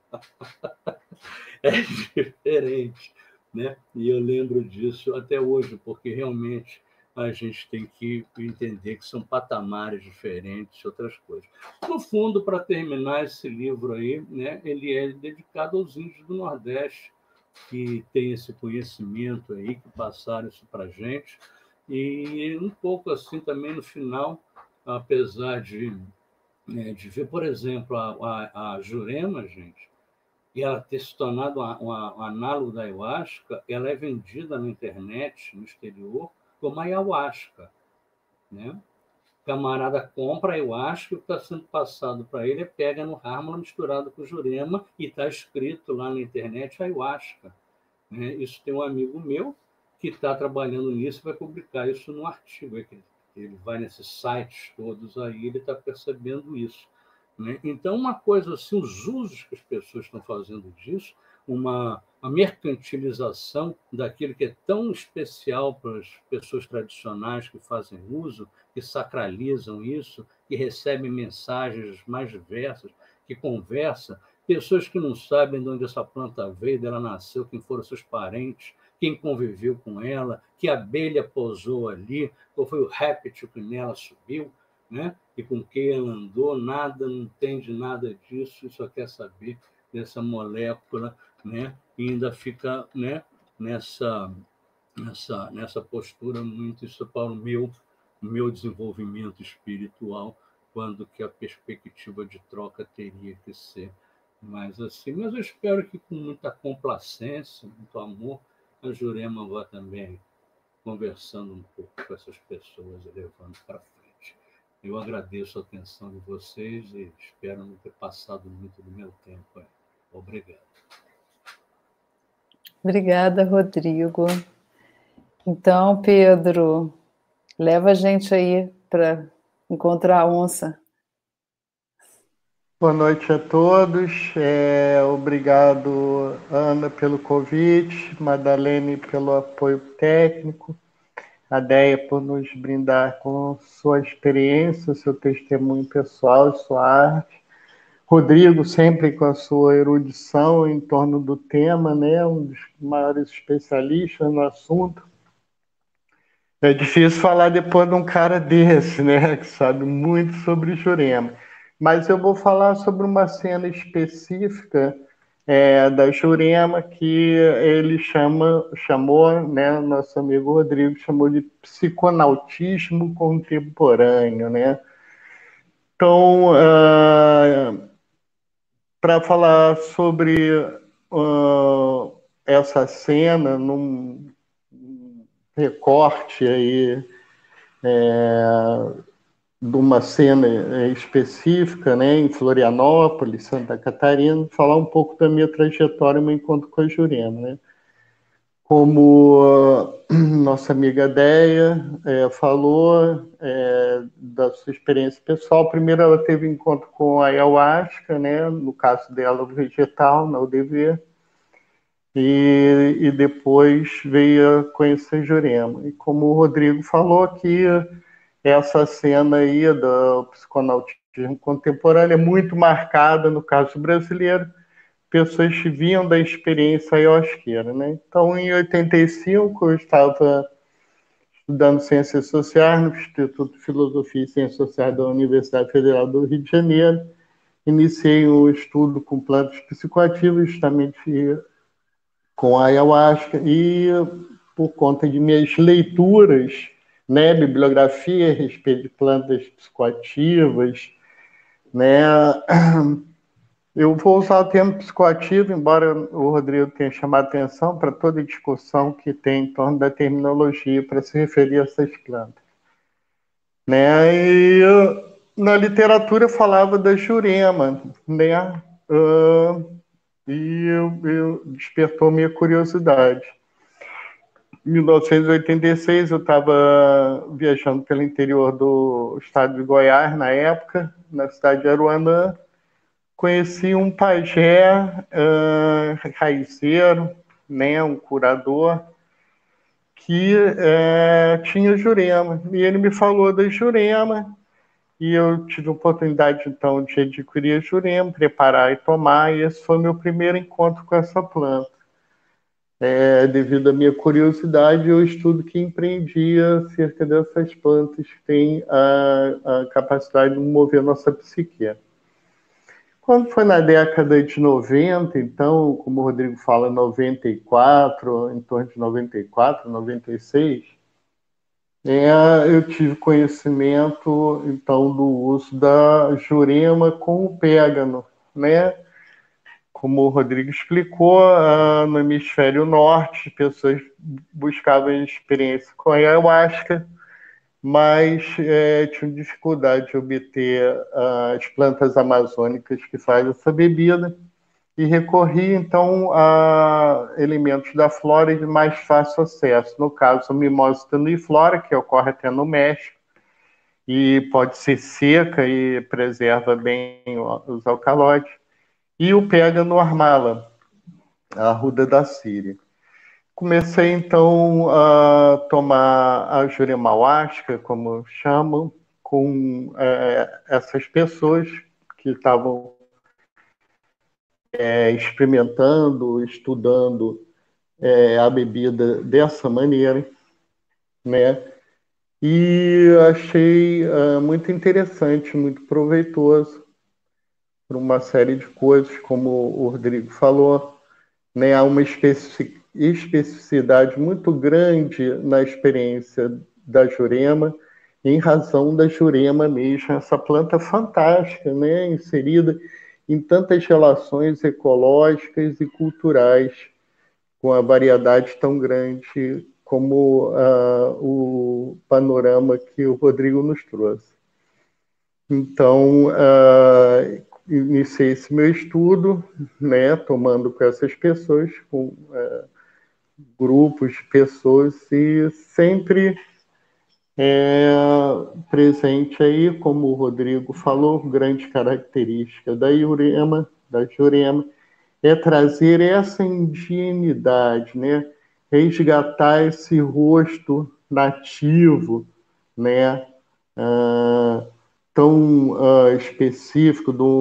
É diferente, né? E eu lembro disso até hoje, porque realmente a gente tem que entender que são patamares diferentes, outras coisas. No fundo, para terminar esse livro aí, né, ele é dedicado aos índios do Nordeste, que têm esse conhecimento aí, que passaram isso para a gente, e um pouco assim também no final, apesar de ver, por exemplo, a Jurema, gente, e ela ter se tornado um análogo da ayahuasca, ela é vendida na internet, no exterior, como ayahuasca, né? O camarada compra a ayahuasca, o que está sendo passado para ele é pega no Harmala misturado com Jurema e está escrito lá na internet ayahuasca, né? Isso tem um amigo meu que está trabalhando nisso e vai publicar isso num artigo. Ele vai nesses sites todos aí, ele está percebendo isso, né? Então, uma coisa assim, os usos que as pessoas estão fazendo disso, uma mercantilização daquilo que é tão especial para as pessoas tradicionais que fazem uso, que sacralizam isso, que recebem mensagens mais diversas, que conversam, pessoas que não sabem de onde essa planta veio, dela nasceu, quem foram seus parentes, quem conviveu com ela, que abelha pousou ali, ou foi o réptil que nela subiu, né? E com quem ela andou, nada, não entende nada disso, só quer saber dessa molécula, né? E ainda fica, né, nessa postura muito, isso para o meu desenvolvimento espiritual, quando que a perspectiva de troca teria que ser mais assim. Mas eu espero que com muita complacência, muito amor, a Jurema vá também conversando um pouco com essas pessoas e levando para frente. Eu agradeço a atenção de vocês e espero não ter passado muito do meu tempo. Obrigado. Obrigada, Rodrigo. Então, Pedro, leva a gente aí para encontrar a onça. Boa noite a todos. Obrigado, Ana, pelo convite, Madalene pelo apoio técnico, a Deia por nos brindar com sua experiência, seu testemunho pessoal, sua arte. Rodrigo, sempre com a sua erudição em torno do tema, né? Um dos maiores especialistas no assunto. É difícil falar depois de um cara desse, né? Que sabe muito sobre Jurema. Mas eu vou falar sobre uma cena específica da Jurema que ele chamou, né? Nosso amigo Rodrigo chamou de psiconautismo contemporâneo, né? Então, para falar sobre essa cena num recorte aí de uma cena específica, né, em Florianópolis, Santa Catarina, falar um pouco da minha trajetória e meu encontro com a Jurema, né? Como nossa amiga Deia falou da sua experiência pessoal, primeiro ela teve encontro com a ayahuasca, né, no caso dela o vegetal, na UDV, e depois veio a conhecer Jurema. E como o Rodrigo falou aqui, essa cena aí do psiconautismo contemporâneo é muito marcada no caso brasileiro, pessoas que vinham da experiência ayahuasqueira, né? Então, em 85, eu estava estudando Ciências Sociais no Instituto de Filosofia e Ciências Sociais da Universidade Federal do Rio de Janeiro. Iniciei um estudo com plantas psicoativas, justamente com a ayahuasca, e por conta de minhas leituras, né, bibliografia a respeito de plantas psicoativas, né, eu vou usar o termo psicoativo, embora o Rodrigo tenha chamado a atenção para toda a discussão que tem em torno da terminologia para se referir a essas plantas, né, e na literatura falava da Jurema, né, e eu despertou minha curiosidade. 1986, eu estava viajando pelo interior do estado de Goiás, na época, na cidade de Aruanã. Conheci um pajé raizeiro, né, um curador, que tinha Jurema. E ele me falou da Jurema, e eu tive a oportunidade, então, de adquirir a Jurema, preparar e tomar, e esse foi meu primeiro encontro com essa planta. Devido à minha curiosidade, eu estudo que empreendia acerca dessas plantas que têm a capacidade de mover nossa psique. Quando foi na década de 90, então, como o Rodrigo fala, 94, em torno de 94, 96, eu tive conhecimento, então, do uso da Jurema com o pégano, né? Como o Rodrigo explicou, no hemisfério norte, pessoas buscavam experiência com a ayahuasca, mas tinham dificuldade de obter as plantas amazônicas que fazem essa bebida e recorri, então, a elementos da flora de mais fácil acesso. No caso, a mimosa tanguiflora, que ocorre até no México, e pode ser seca e preserva bem os alcaloides, e o pégano armala, a arruda da Síria. Comecei, então, a tomar a jurema-ayahuasca, como chamam, com essas pessoas que estavam experimentando, estudando a bebida dessa maneira, né? E achei muito interessante, muito proveitoso, por uma série de coisas, como o Rodrigo falou, né? Há uma especificidade muito grande na experiência da Jurema, em razão da Jurema mesmo, essa planta fantástica, né? Inserida em tantas relações ecológicas e culturais, com a variedade tão grande como o panorama que o Rodrigo nos trouxe. Então, iniciei esse meu estudo, né, tomando com essas pessoas, com grupos de pessoas, e sempre presente aí, como o Rodrigo falou, grande característica da Jurema, é trazer essa indigenidade, né, resgatar esse rosto nativo, né, tão específico, de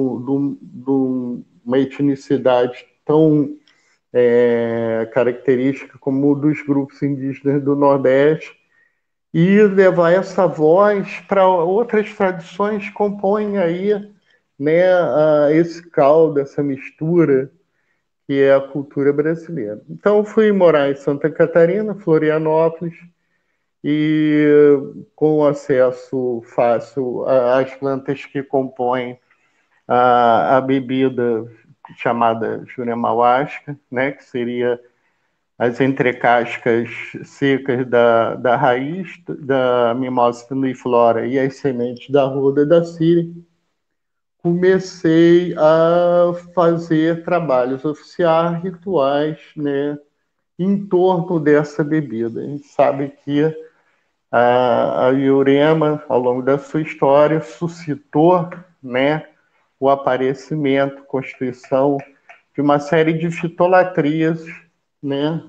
uma etnicidade tão característica como o dos grupos indígenas do Nordeste, e levar essa voz para outras tradições que compõem aí, né, esse caldo, essa mistura que é a cultura brasileira. Então, fui morar em Santa Catarina, Florianópolis, e com acesso fácil às plantas que compõem a bebida chamada jurema-ayahuasca, né, que seria as entrecascas secas da raiz da mimosa tanguiflora e as sementes da arruda da Síria. Comecei a fazer trabalhos oficiais, rituais, né, em torno dessa bebida. A gente sabe que a Jurema, ao longo da sua história, suscitou, né, o aparecimento, constituição de uma série de fitolatrias, né,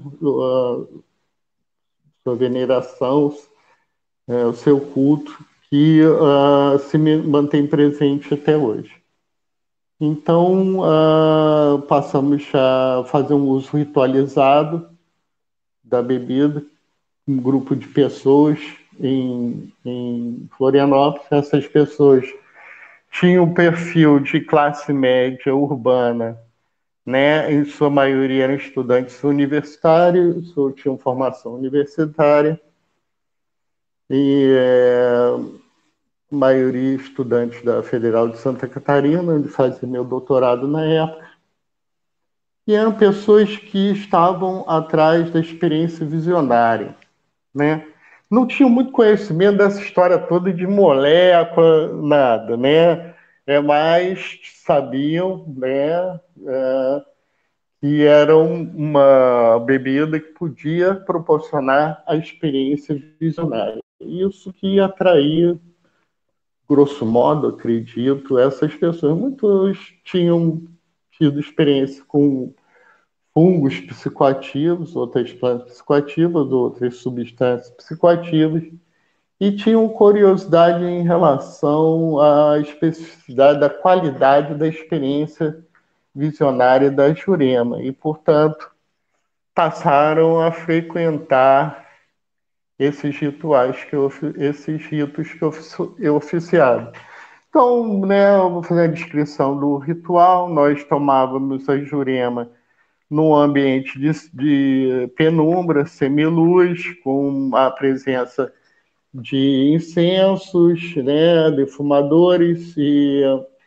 sua veneração, o seu culto, que se mantém presente até hoje. Então, passamos a fazer um uso ritualizado da bebida, um grupo de pessoas em Florianópolis. Essas pessoas tinham um perfil de classe média urbana, né? Em sua maioria eram estudantes universitários, ou tinham formação universitária, e maioria estudantes da Federal de Santa Catarina, onde fazia meu doutorado na época, e eram pessoas que estavam atrás da experiência visionária, né? Não tinham muito conhecimento dessa história toda de molécula, nada, né? Mas sabiam, né, que era uma bebida que podia proporcionar a experiência visionária. Isso que atraía, grosso modo, acredito, essas pessoas. Muitos tinham tido experiência com fungos psicoativos, outras plantas psicoativas, outras substâncias psicoativas, e tinham curiosidade em relação à especificidade, da qualidade da experiência visionária da Jurema, e, portanto, passaram a frequentar esses rituais, esses ritos que eu oficiava. Então, né, eu vou fazer a descrição do ritual. Nós tomávamos a Jurema num ambiente de penumbra, semiluz, com a presença de incensos, né, defumadores e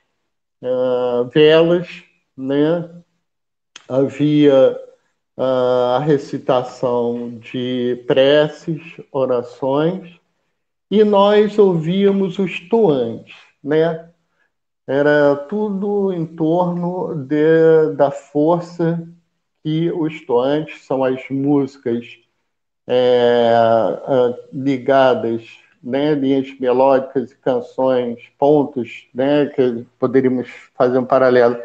velas, né? Havia a recitação de preces, orações, e nós ouvíamos os toantes, né? Era tudo em torno da força que os toantes são as músicas ligadas, né, linhas melódicas e canções, pontos, né, que poderíamos fazer um paralelo,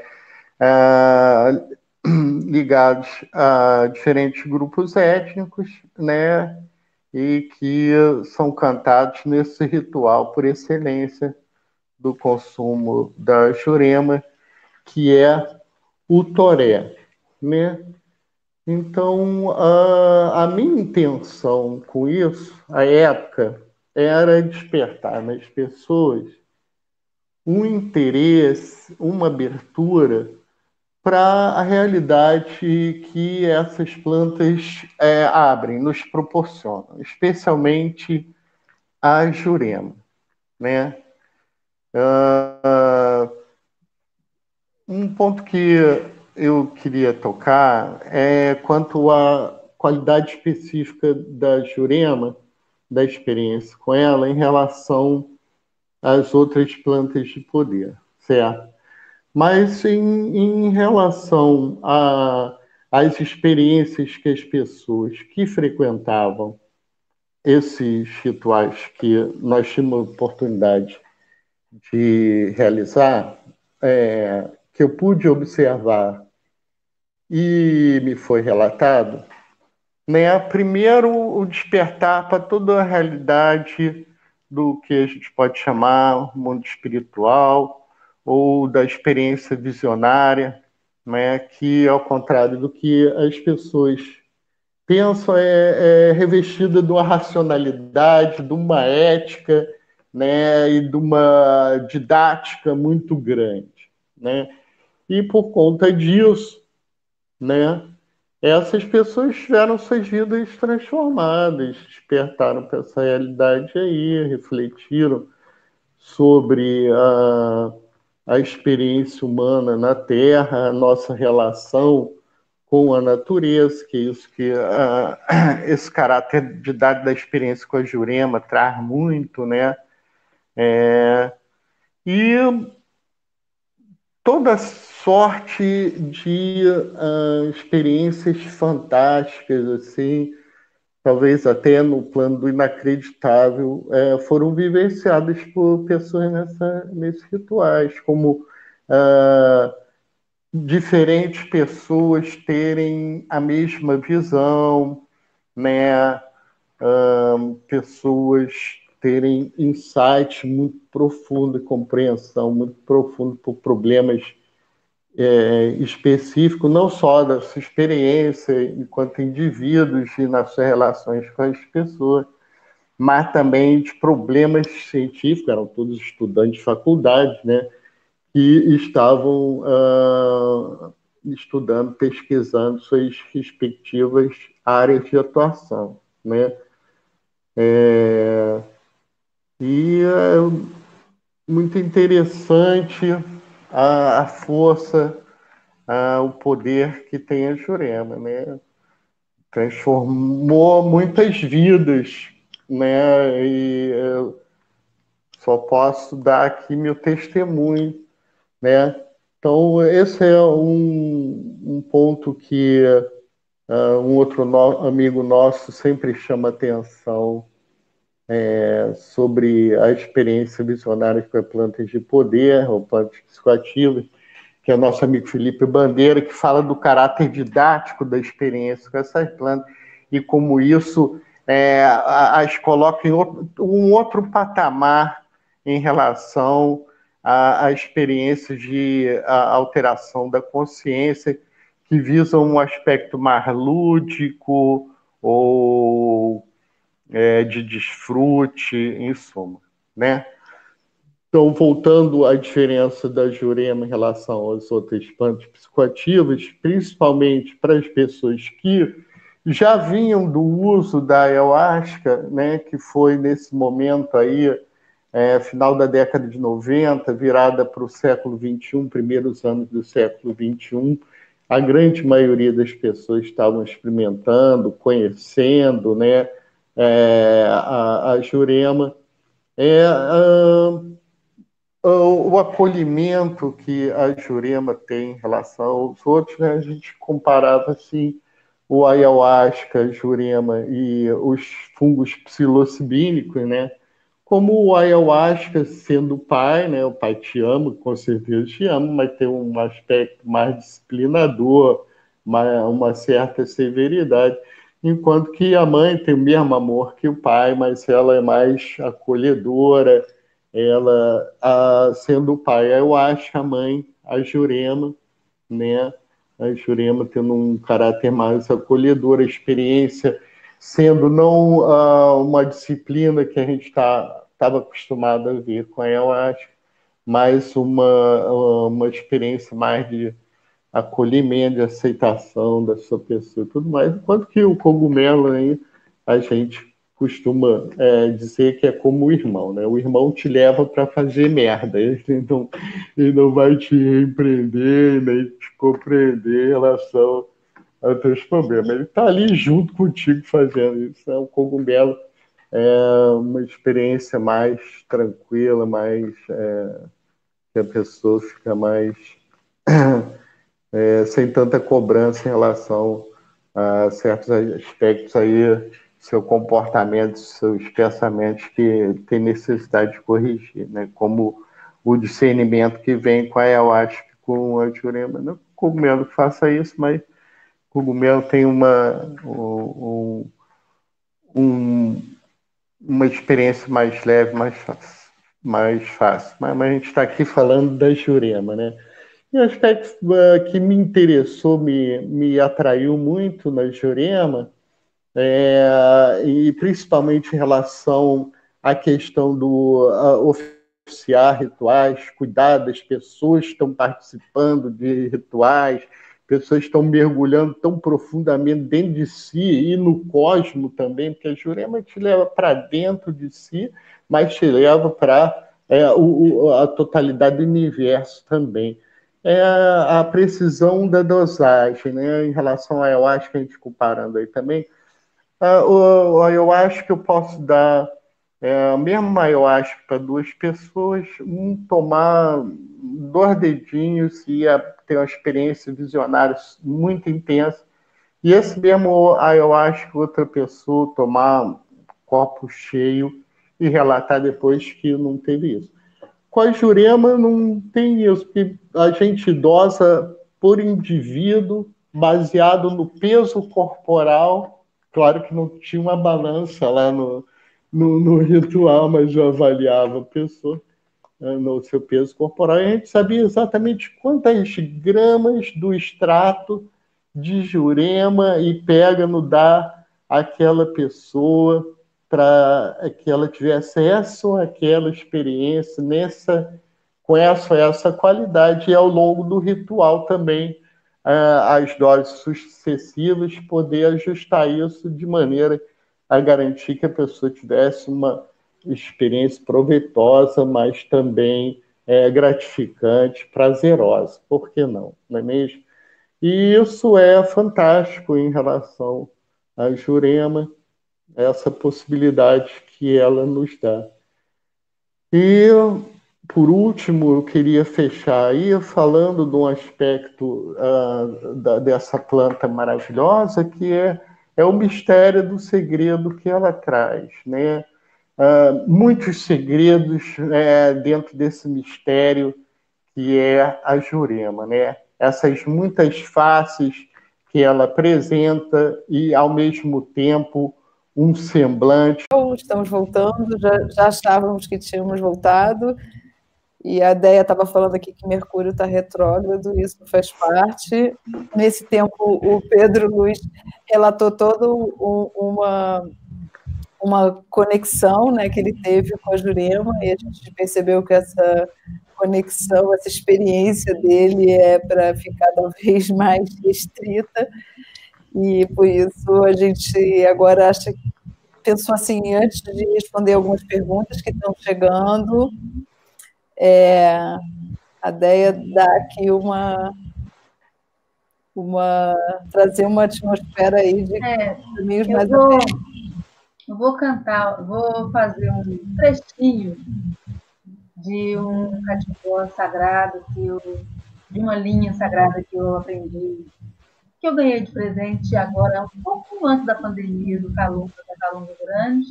ligados a diferentes grupos étnicos, né, e que são cantados nesse ritual por excelência do consumo da Jurema, que é o toré, né? Então, a minha intenção com isso, à época, era despertar nas pessoas um interesse, uma abertura para a realidade que essas plantas abrem, nos proporcionam, especialmente a Jurema, né? Um ponto que eu queria tocar é quanto à qualidade específica da Jurema, da experiência com ela, em relação às outras plantas de poder, certo? Mas em relação às experiências que as pessoas que frequentavam esses rituais que nós tínhamos oportunidade de realizar, que eu pude observar e me foi relatado, né? Primeiro, o despertar para toda a realidade do que a gente pode chamar mundo espiritual ou da experiência visionária, né? Que, ao contrário do que as pessoas pensam, é revestida de uma racionalidade, de uma ética, né? E de uma didática muito grande, né? E por conta disso, né, essas pessoas tiveram suas vidas transformadas, despertaram para essa realidade aí, refletiram sobre a experiência humana na Terra, a nossa relação com a natureza, que é isso que esse caráter didático da experiência com a Jurema traz muito, né? E toda sorte de experiências fantásticas, assim, talvez até no plano do inacreditável, foram vivenciadas por pessoas nesses rituais, como diferentes pessoas terem a mesma visão, né? Pessoas terem insights muito profundos, compreensão muito profunda por problemas específico, não só da sua experiência enquanto indivíduos e nas suas relações com as pessoas, mas também de problemas científicos, eram todos estudantes de faculdade, né, que estavam estudando, pesquisando suas respectivas áreas de atuação, né? E é muito interessante a força, o poder que tem a Jurema, né? Transformou muitas vidas, né? E eu só posso dar aqui meu testemunho, né? Então, esse é um ponto que um outro amigo nosso sempre chama atenção sobre a experiência visionária com plantas de poder, ou plantas psicoativas, que é o nosso amigo Felipe Bandeira, que fala do caráter didático da experiência com essas plantas e como isso as coloca em um outro patamar em relação à experiência de alteração da consciência, que visam um aspecto mais lúdico ou de desfrute, em suma, né? Então, voltando à diferença da Jurema em relação às outras plantas psicoativas, principalmente para as pessoas que já vinham do uso da ayahuasca, né, que foi nesse momento aí, final da década de 90, virada para o século XXI, primeiros anos do século XXI, a grande maioria das pessoas estavam experimentando, conhecendo, né, a Jurema. O acolhimento que a Jurema tem em relação aos outros, né, a gente comparava assim, o ayahuasca, a Jurema e os fungos psilocibínicos, né? Como o ayahuasca sendo o pai, né? O pai te ama, com certeza te ama, mas tem um aspecto mais disciplinador, uma certa severidade, enquanto que a mãe tem o mesmo amor que o pai, mas ela é mais acolhedora, ela sendo o pai. Eu acho a mãe, a Jurema, né? A Jurema tendo um caráter mais acolhedor, a experiência sendo não uma disciplina que a gente estava acostumado a ver com ela, eu acho, mas uma experiência mais de acolhimento, de aceitação da sua pessoa e tudo mais, enquanto que o cogumelo aí, a gente costuma dizer que é como o irmão, né? O irmão te leva para fazer merda, ele não vai te repreender, nem te compreender em relação aos teus problemas. Ele está ali junto contigo fazendo isso. O cogumelo é uma experiência mais tranquila, mais que a pessoa fica mais sem tanta cobrança em relação a certos aspectos aí, seu comportamento, seus pensamentos que tem necessidade de corrigir, né? Como o discernimento que vem com a ayahuasca, com a Jurema. Não que o cogumelo faça isso, mas o cogumelo tem uma experiência mais leve, mais fácil. Mas a gente está aqui falando da Jurema, né? E o aspecto que me interessou, me atraiu muito na Jurema, e principalmente em relação à questão do oficiar rituais, cuidar das pessoas que estão participando de rituais, pessoas que estão mergulhando tão profundamente dentro de si e no cosmo também, porque a Jurema te leva para dentro de si, mas te leva para a totalidade do universo também. A precisão da dosagem, né? Em relação ao ayahuasca, a gente comparando aí também, eu acho que eu posso dar mesmo ayahuasca para duas pessoas, tomar 2 dedinhos e ter uma experiência visionária muito intensa, e esse mesmo ayahuasca, outra pessoa tomar um copo cheio e relatar depois que não teve isso. Com a Jurema não tem isso, porque a gente dosa por indivíduo, baseado no peso corporal. Claro que não tinha uma balança lá no ritual, mas eu avaliava a pessoa no seu peso corporal, e a gente sabia exatamente quantas gramas do extrato de Jurema e pégano dá àquela pessoa, para que ela tivesse aquela experiência com essa qualidade, e ao longo do ritual também as doses sucessivas, poder ajustar isso de maneira a garantir que a pessoa tivesse uma experiência proveitosa, mas também gratificante, prazerosa. Por que não? Não é mesmo? E isso é fantástico em relação à Jurema, essa possibilidade que ela nos dá. E por último, eu queria fechar aí falando de um aspecto dessa planta maravilhosa, que é o mistério do segredo que ela traz, né? Muitos segredos dentro desse mistério que é a Jurema, né? Essas muitas faces que ela apresenta e, ao mesmo tempo, um semblante. Estamos voltando, já achávamos que tínhamos voltado, e a Déia estava falando aqui que Mercúrio está retrógrado, isso faz parte. Nesse tempo, o Pedro Luiz relatou toda uma conexão, né, que ele teve com a Jurema, e a gente percebeu que essa conexão, essa experiência dele é para ficar cada vez mais restrita, e por isso a gente agora pensou assim, antes de responder algumas perguntas que estão chegando, a Déia dá aqui trazer uma atmosfera aí de caminhos mais abertos. Eu vou cantar, vou fazer um trechinho de um catimbó sagrado, de uma linha sagrada que eu aprendi, que eu ganhei de presente agora, um pouco antes da pandemia, da Calunga Grande,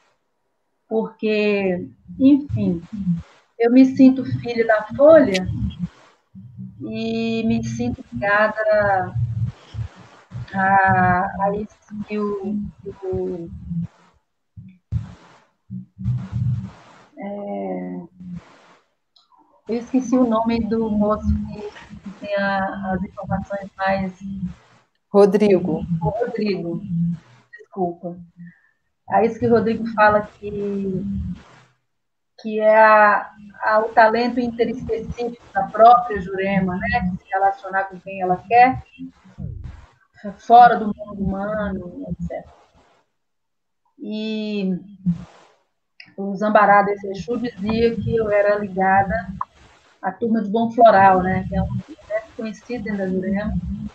porque, enfim, eu me sinto filha da Folha e me sinto ligada a isso que eu esqueci o nome do moço que tem as informações mais... Rodrigo. O Rodrigo, desculpa. É isso que o Rodrigo fala que é o talento interespecífico da própria Jurema, né? De se relacionar com quem ela quer, fora do mundo humano, etc. E o Zambará desse Exu dizia que eu era ligada à turma de Bom Floral, né? Que é um universo conhecido dentro da Jurema.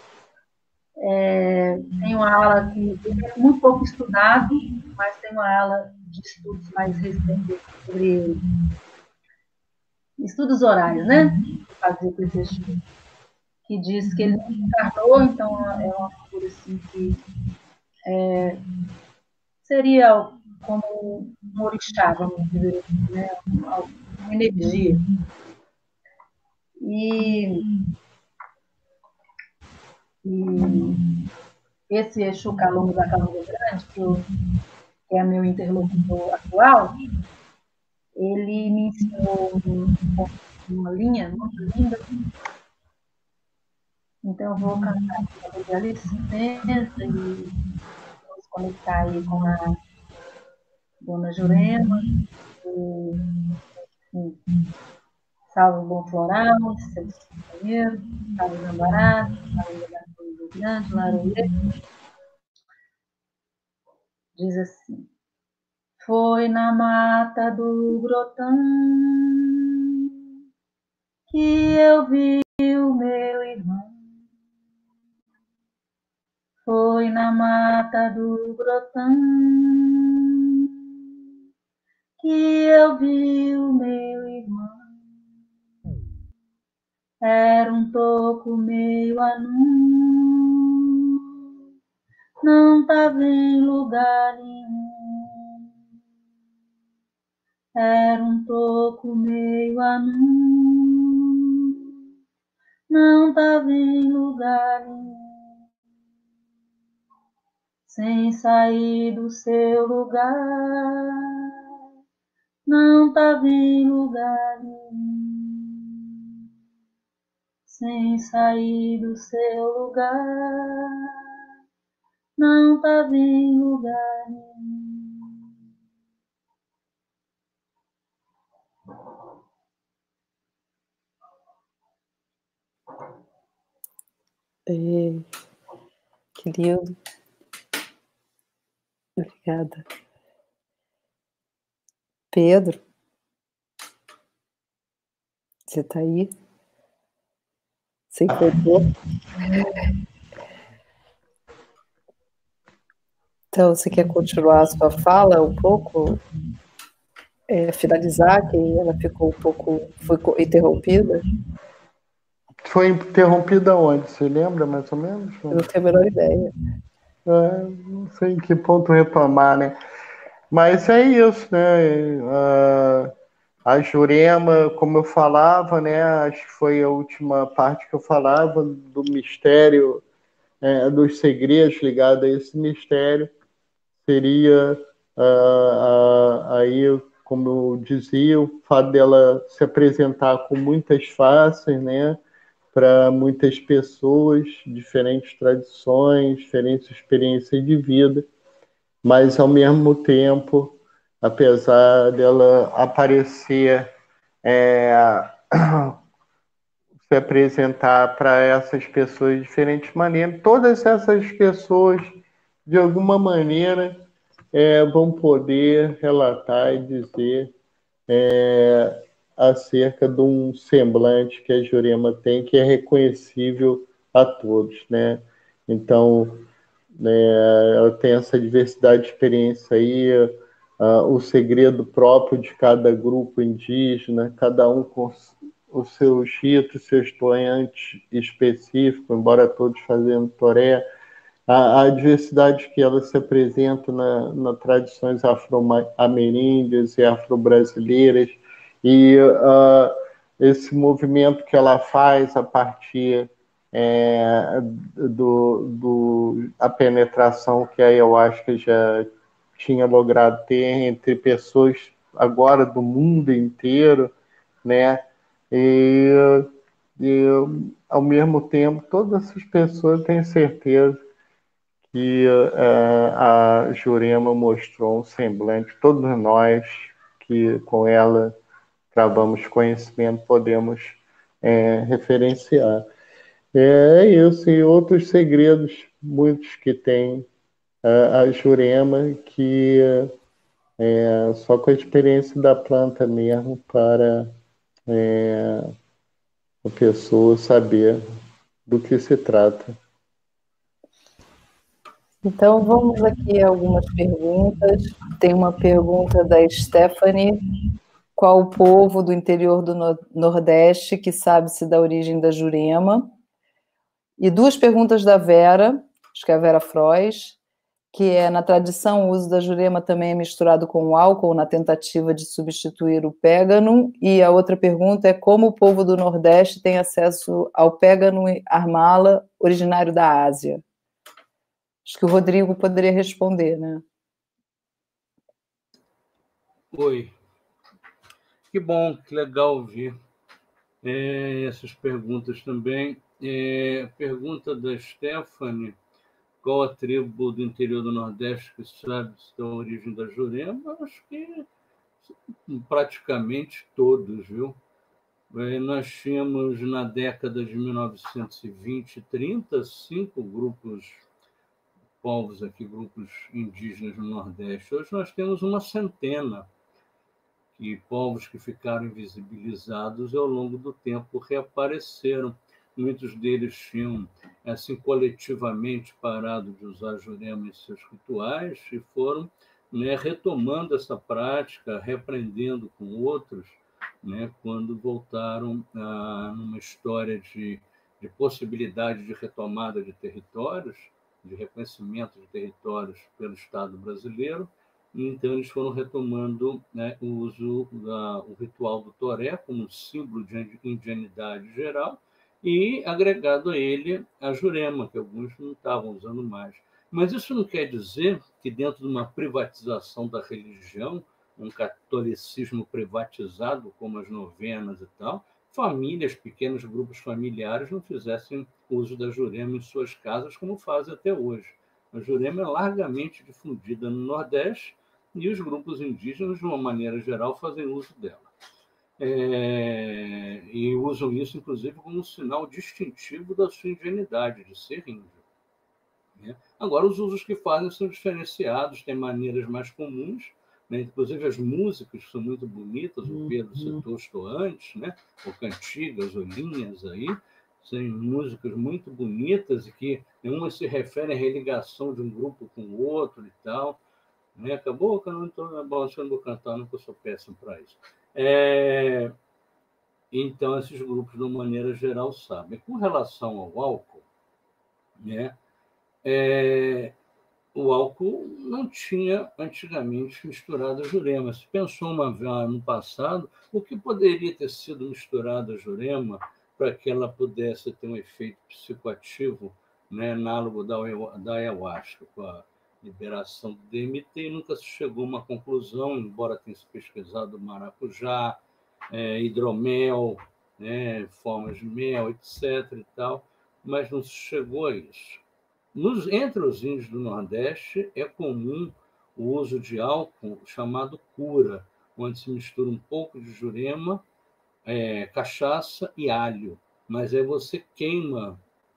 Tem uma ala que é muito pouco estudado, mas tem uma ala de estudos mais recentes sobre ele. Estudos orais, né? Fazer com esse Exu, que diz que ele não encarnou, então é uma figura assim que seria como um orixá, vamos dizer assim, né? Uma energia. E esse Exu Calunga da Calunga Grande, que é meu interlocutor atual, ele me ensinou uma linha muito linda. Então, eu vou cantar a licença e vamos conectar aí com a Dona Jurema. Salve o Bom Floral, seus companheiros, salve o Zambará, salve o Grande, Laroê. Diz assim: foi na mata do Grotão que eu vi o meu irmão. Foi na mata do Grotão que eu vi o meu irmão. Era um toco meio anum, não tava em lugar nenhum. Era um toco meio anum, não tava em lugar nenhum. Sem sair do seu lugar, não tava em lugar nenhum. Sem sair do seu lugar, não tava em lugar nenhum. Que lindo. Obrigada. Pedro, você está aí? Você encontrou? Então, você quer continuar a sua fala um pouco? finalizar, que ela ficou um pouco, foi interrompida? Foi interrompida onde? Você lembra, mais ou menos? Eu não tenho a menor ideia. Não sei em que ponto retomar, né? Mas é isso, né? A Jurema, como eu falava, né? Acho que foi a última parte que eu falava do mistério, dos segredos ligados a esse mistério. Seria aí, como eu dizia, o fato dela se apresentar com muitas faces, né? Para muitas pessoas, diferentes tradições, diferentes experiências de vida, mas ao mesmo tempo, apesar dela aparecer, se apresentar para essas pessoas de diferentes maneiras, todas essas pessoas, de alguma maneira, vão poder relatar e dizer acerca de um semblante que a Jurema tem que é reconhecível a todos, né? Então, ela tem essa diversidade de experiência aí, o segredo próprio de cada grupo indígena, cada um com os seus ritos, seus toantes específicos, embora todos fazendo toré, a diversidade que ela se apresenta nas tradições afro-ameríndias e afro-brasileiras, e esse movimento que ela faz a partir a penetração que a ayahuasca já tinha logrado ter entre pessoas agora do mundo inteiro, né? E, e ao mesmo tempo, todas essas pessoas têm certeza que a Jurema mostrou um semblante, todos nós que com ela travamos conhecimento podemos referenciar. É isso, e outros segredos, muitos que tem a Jurema, que só com a experiência da planta mesmo para a pessoa saber do que se trata. Então, vamos aqui a algumas perguntas. Tem uma pergunta da Stephanie. Qual o povo do interior do Nordeste que sabe-se da origem da Jurema? E duas perguntas da Vera, acho que é a Vera Frois, que é, na tradição, o uso da Jurema também é misturado com o álcool na tentativa de substituir o pégano. E a outra pergunta é como o povo do Nordeste tem acesso ao pégano Armala, originário da Ásia. Acho que o Rodrigo poderia responder, né? Oi. Que bom, que legal ouvir essas perguntas também. Pergunta da Stephanie, qual a tribo do interior do Nordeste que sabe da origem da Jurema? Acho que praticamente todos, viu? Nós tínhamos, na década de 1920 e 30, 5 povos aqui, grupos indígenas no Nordeste. Hoje nós temos uma centena, e povos que ficaram invisibilizados e ao longo do tempo reapareceram. Muitos deles tinham, assim, coletivamente parado de usar Jurema em seus rituais e foram, né, retomando essa prática, reaprendendo com outros, né, quando voltaram numa história de possibilidade de retomada de territórios, de reconhecimento de territórios pelo Estado brasileiro. Então, eles foram retomando, né, o uso o ritual do toré como símbolo de indianidade geral e, agregado a ele, a Jurema, que alguns não estavam usando mais. Mas isso não quer dizer que, dentro de uma privatização da religião, um catolicismo privatizado, como as novenas e tal, famílias, pequenos grupos familiares não fizessem uso da Jurema em suas casas, como fazem até hoje. A Jurema é largamente difundida no Nordeste e os grupos indígenas, de uma maneira geral, fazem uso dela. E usam isso, inclusive, como um sinal distintivo da sua indianidade, de ser índio. Né? Agora, os usos que fazem são diferenciados, têm maneiras mais comuns, né? Inclusive as músicas são muito bonitas, o Pedro citou os toantes, né? Ou cantigas, ou linhas aí, são músicas muito bonitas e que nenhuma se refere à religação de um grupo com o outro e tal. Né? Acabou que eu não estou na bola, eu não vou cantar, não, porque eu sou péssimo para isso. Então, esses grupos, de uma maneira geral, sabem. Com relação ao álcool, né? O álcool não tinha antigamente misturado a jurema. Se pensou uma vez no passado, o que poderia ter sido misturado a jurema para que ela pudesse ter um efeito psicoativo, né, análogo da ayahuasca, com a liberação do DMT, e nunca se chegou a uma conclusão, embora tenha se pesquisado maracujá, hidromel, né, formas de mel, etc. e tal, mas não se chegou a isso. Entre os índios do Nordeste, é comum o uso de álcool chamado cura, onde se mistura um pouco de jurema, cachaça e alho. Mas aí você queima,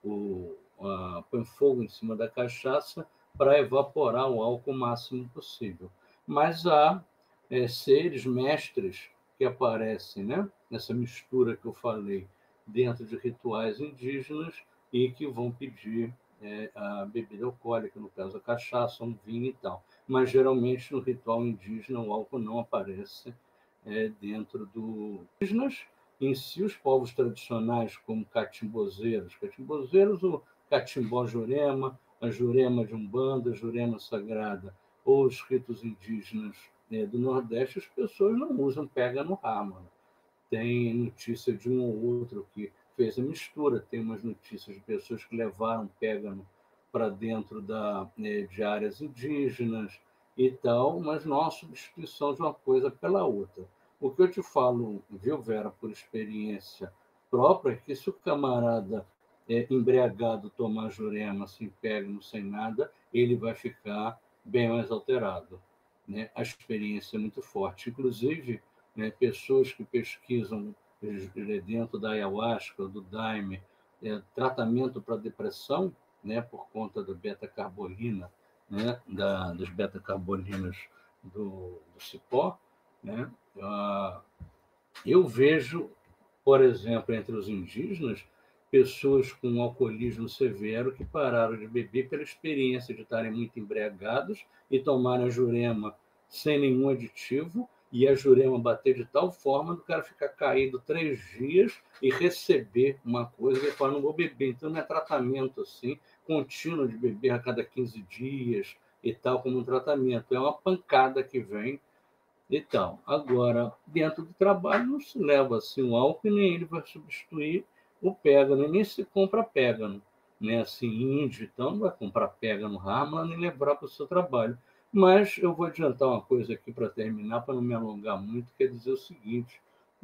põe fogo em cima da cachaça para evaporar o álcool o máximo possível. Mas há seres mestres que aparecem, né, nessa mistura que eu falei, dentro de rituais indígenas e que vão pedir a bebida alcoólica, no caso a cachaça, um vinho e tal. Mas, geralmente, no ritual indígena, o álcool não aparece dentro do... Indígenas, em si, os povos tradicionais, como catimbozeiros, o catimbó jurema, a jurema de Umbanda, a jurema sagrada, ou os ritos indígenas do Nordeste, as pessoas não usam pega no ramo. Tem notícia de um ou outro que fez a mistura, tem umas notícias de pessoas que levaram pégano para dentro de áreas indígenas e tal, mas não há substituição de uma coisa pela outra. O que eu te falo, viu, Vera, por experiência própria, é que se o camarada embriagado tomar jurema sem pégano, sem nada, ele vai ficar bem mais alterado. Né? A experiência é muito forte. Inclusive, pessoas que pesquisam dentro da ayahuasca, do daime, tratamento para depressão, né, por conta da beta-carbolina, né, das beta-carbolinas do cipó, né, eu vejo, por exemplo, entre os indígenas, pessoas com alcoolismo severo que pararam de beber pela experiência de estarem muito embriagados e tomarem a jurema sem nenhum aditivo, e a jurema bater de tal forma do cara ficar caído 3 dias e receber uma coisa e falar, não vou beber. Então, não é tratamento assim, contínuo de beber a cada 15 dias e tal, como um tratamento. É uma pancada que vem e tal. Agora, dentro do trabalho, não se leva assim o álcool, nem ele vai substituir o pégano, nem se compra pégano. Né? Assim, índio, então, não vai comprar pégano ramo, nem levar para o seu trabalho. Mas eu vou adiantar uma coisa aqui para terminar, para não me alongar muito, quer dizer o seguinte,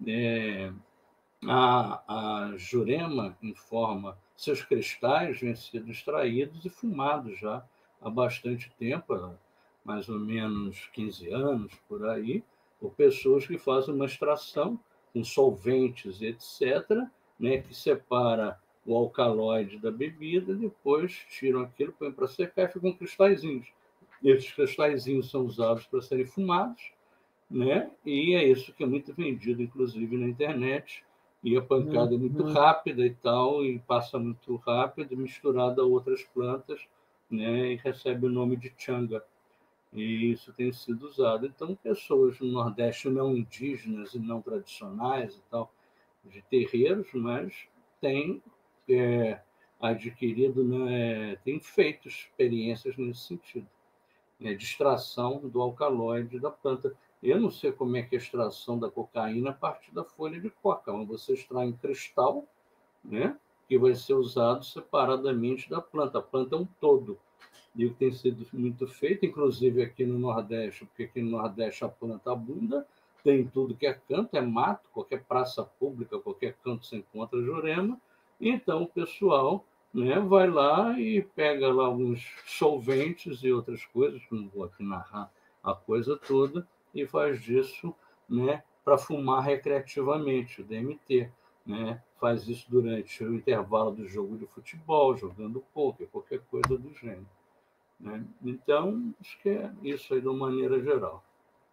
a jurema informa, seus cristais vêm sendo extraídos e fumados já há bastante tempo, mais ou menos 15 anos, por aí, por pessoas que fazem uma extração com solventes, etc., né, que separa o alcaloide da bebida, depois tiram aquilo, põem para secar e ficam cristalzinhos. Esses cristalzinhos são usados para serem fumados, né? E é isso que é muito vendido, inclusive, na internet, e a pancada é muito rápida e tal, e passa muito rápido, misturada a outras plantas, né? E recebe o nome de changa. E isso tem sido usado. Então, pessoas no Nordeste não indígenas e não tradicionais e tal, de terreiros, mas têm adquirido, né, têm feito experiências nesse sentido, né, de extração do alcaloide da planta. Eu não sei como é que é a extração da cocaína a partir da folha de coca, mas você extrai um cristal, né, que vai ser usado separadamente da planta. A planta é um todo. E o que tem sido muito feito, inclusive aqui no Nordeste, porque aqui no Nordeste a planta abunda, tem tudo que é canto, é mato, qualquer praça pública, qualquer canto se encontra jurema, então o pessoal, né, vai lá e pega lá alguns solventes e outras coisas, não vou aqui narrar a coisa toda, e faz disso, né, para fumar recreativamente, o DMT. Né? Faz isso durante o intervalo do jogo de futebol, jogando pôquer, qualquer coisa do gênero. Né? Então, acho que é isso aí de uma maneira geral.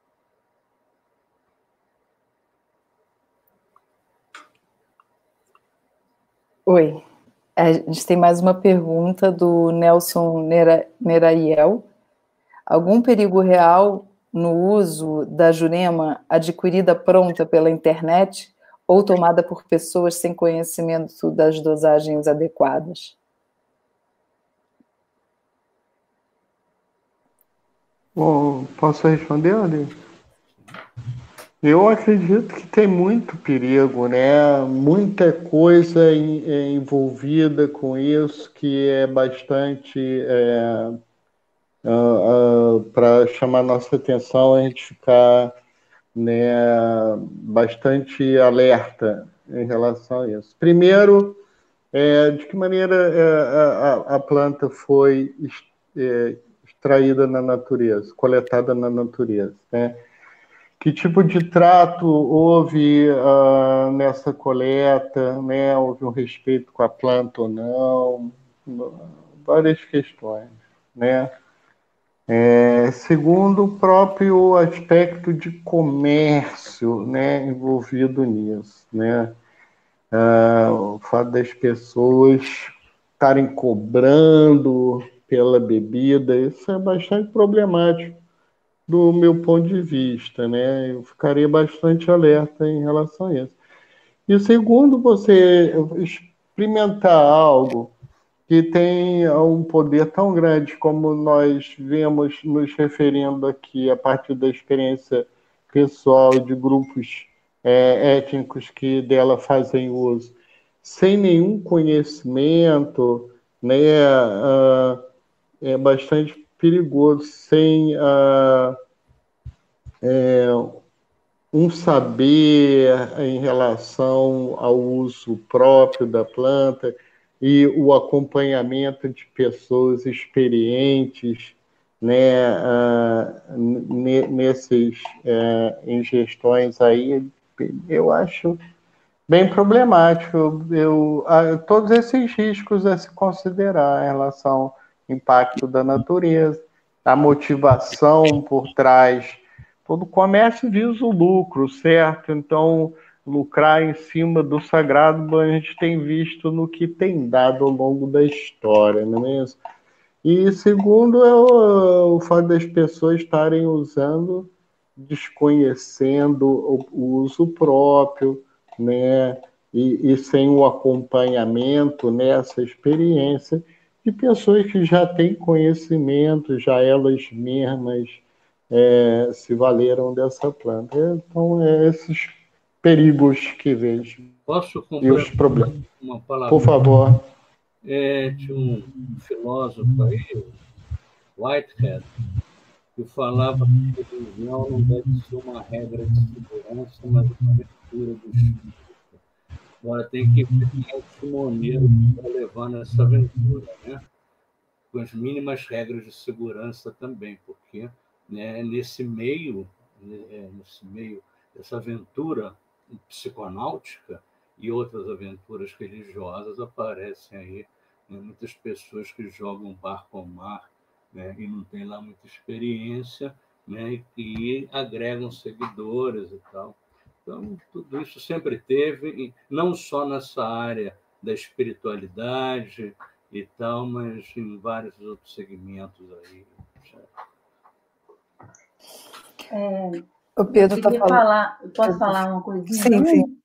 Oi, a gente tem mais uma pergunta do Nelson Neraiel. Algum perigo real no uso da Jurema adquirida pronta pela internet ou tomada por pessoas sem conhecimento das dosagens adequadas? Bom, posso responder, Ade? Eu acredito que tem muito perigo, né? Muita coisa envolvida com isso que é bastante para chamar nossa atenção, a gente ficar, né, bastante alerta em relação a isso. Primeiro, de que maneira a planta foi extraída na natureza, coletada na natureza, né? Que tipo de trato houve nessa coleta, né? Houve um respeito com a planta ou não? Várias questões, né? Segundo, o próprio aspecto de comércio, né, envolvido nisso, né? O fato das pessoas estarem cobrando pela bebida, isso é bastante problemático do meu ponto de vista, né? Eu ficaria bastante alerta em relação a isso. E segundo, você experimentar algo que tem um poder tão grande como nós vemos nos referindo aqui a partir da experiência pessoal de grupos étnicos que dela fazem uso, sem nenhum conhecimento, né, é bastante perigoso, sem um saber em relação ao uso próprio da planta e o acompanhamento de pessoas experientes, né, nesses ingestões aí, eu acho bem problemático. Todos esses riscos a se considerar em relação ao impacto da natureza, a motivação por trás. Todo comércio visa o lucro, certo? Então, lucrar em cima do sagrado, a gente tem visto no que tem dado ao longo da história, não é mesmo? E segundo, o fato das pessoas estarem usando, desconhecendo o uso próprio, né? E sem o acompanhamento nessa experiência de pessoas que já têm conhecimento, já elas mesmas se valeram dessa planta. Então, esses perigos que vejo. Posso E os problemas. uma palavra? Por favor. Tinha um filósofo aí, Whitehead, que falava que a religião não deve ser uma regra de segurança, mas uma aventura do espírito. Agora tem que ver quem é o timoneiro que está levando essa aventura, né? Com as mínimas regras de segurança também, porque, né, nesse meio dessa aventura psiconáutica e outras aventuras religiosas aparecem aí, né, muitas pessoas que jogam barco ao mar, né, e não têm lá muita experiência, né, e agregam seguidores e tal. Então, tudo isso sempre teve, não só nessa área da espiritualidade e tal, mas em vários outros segmentos aí. O Pedro eu posso falar uma coisinha sim, também? sim.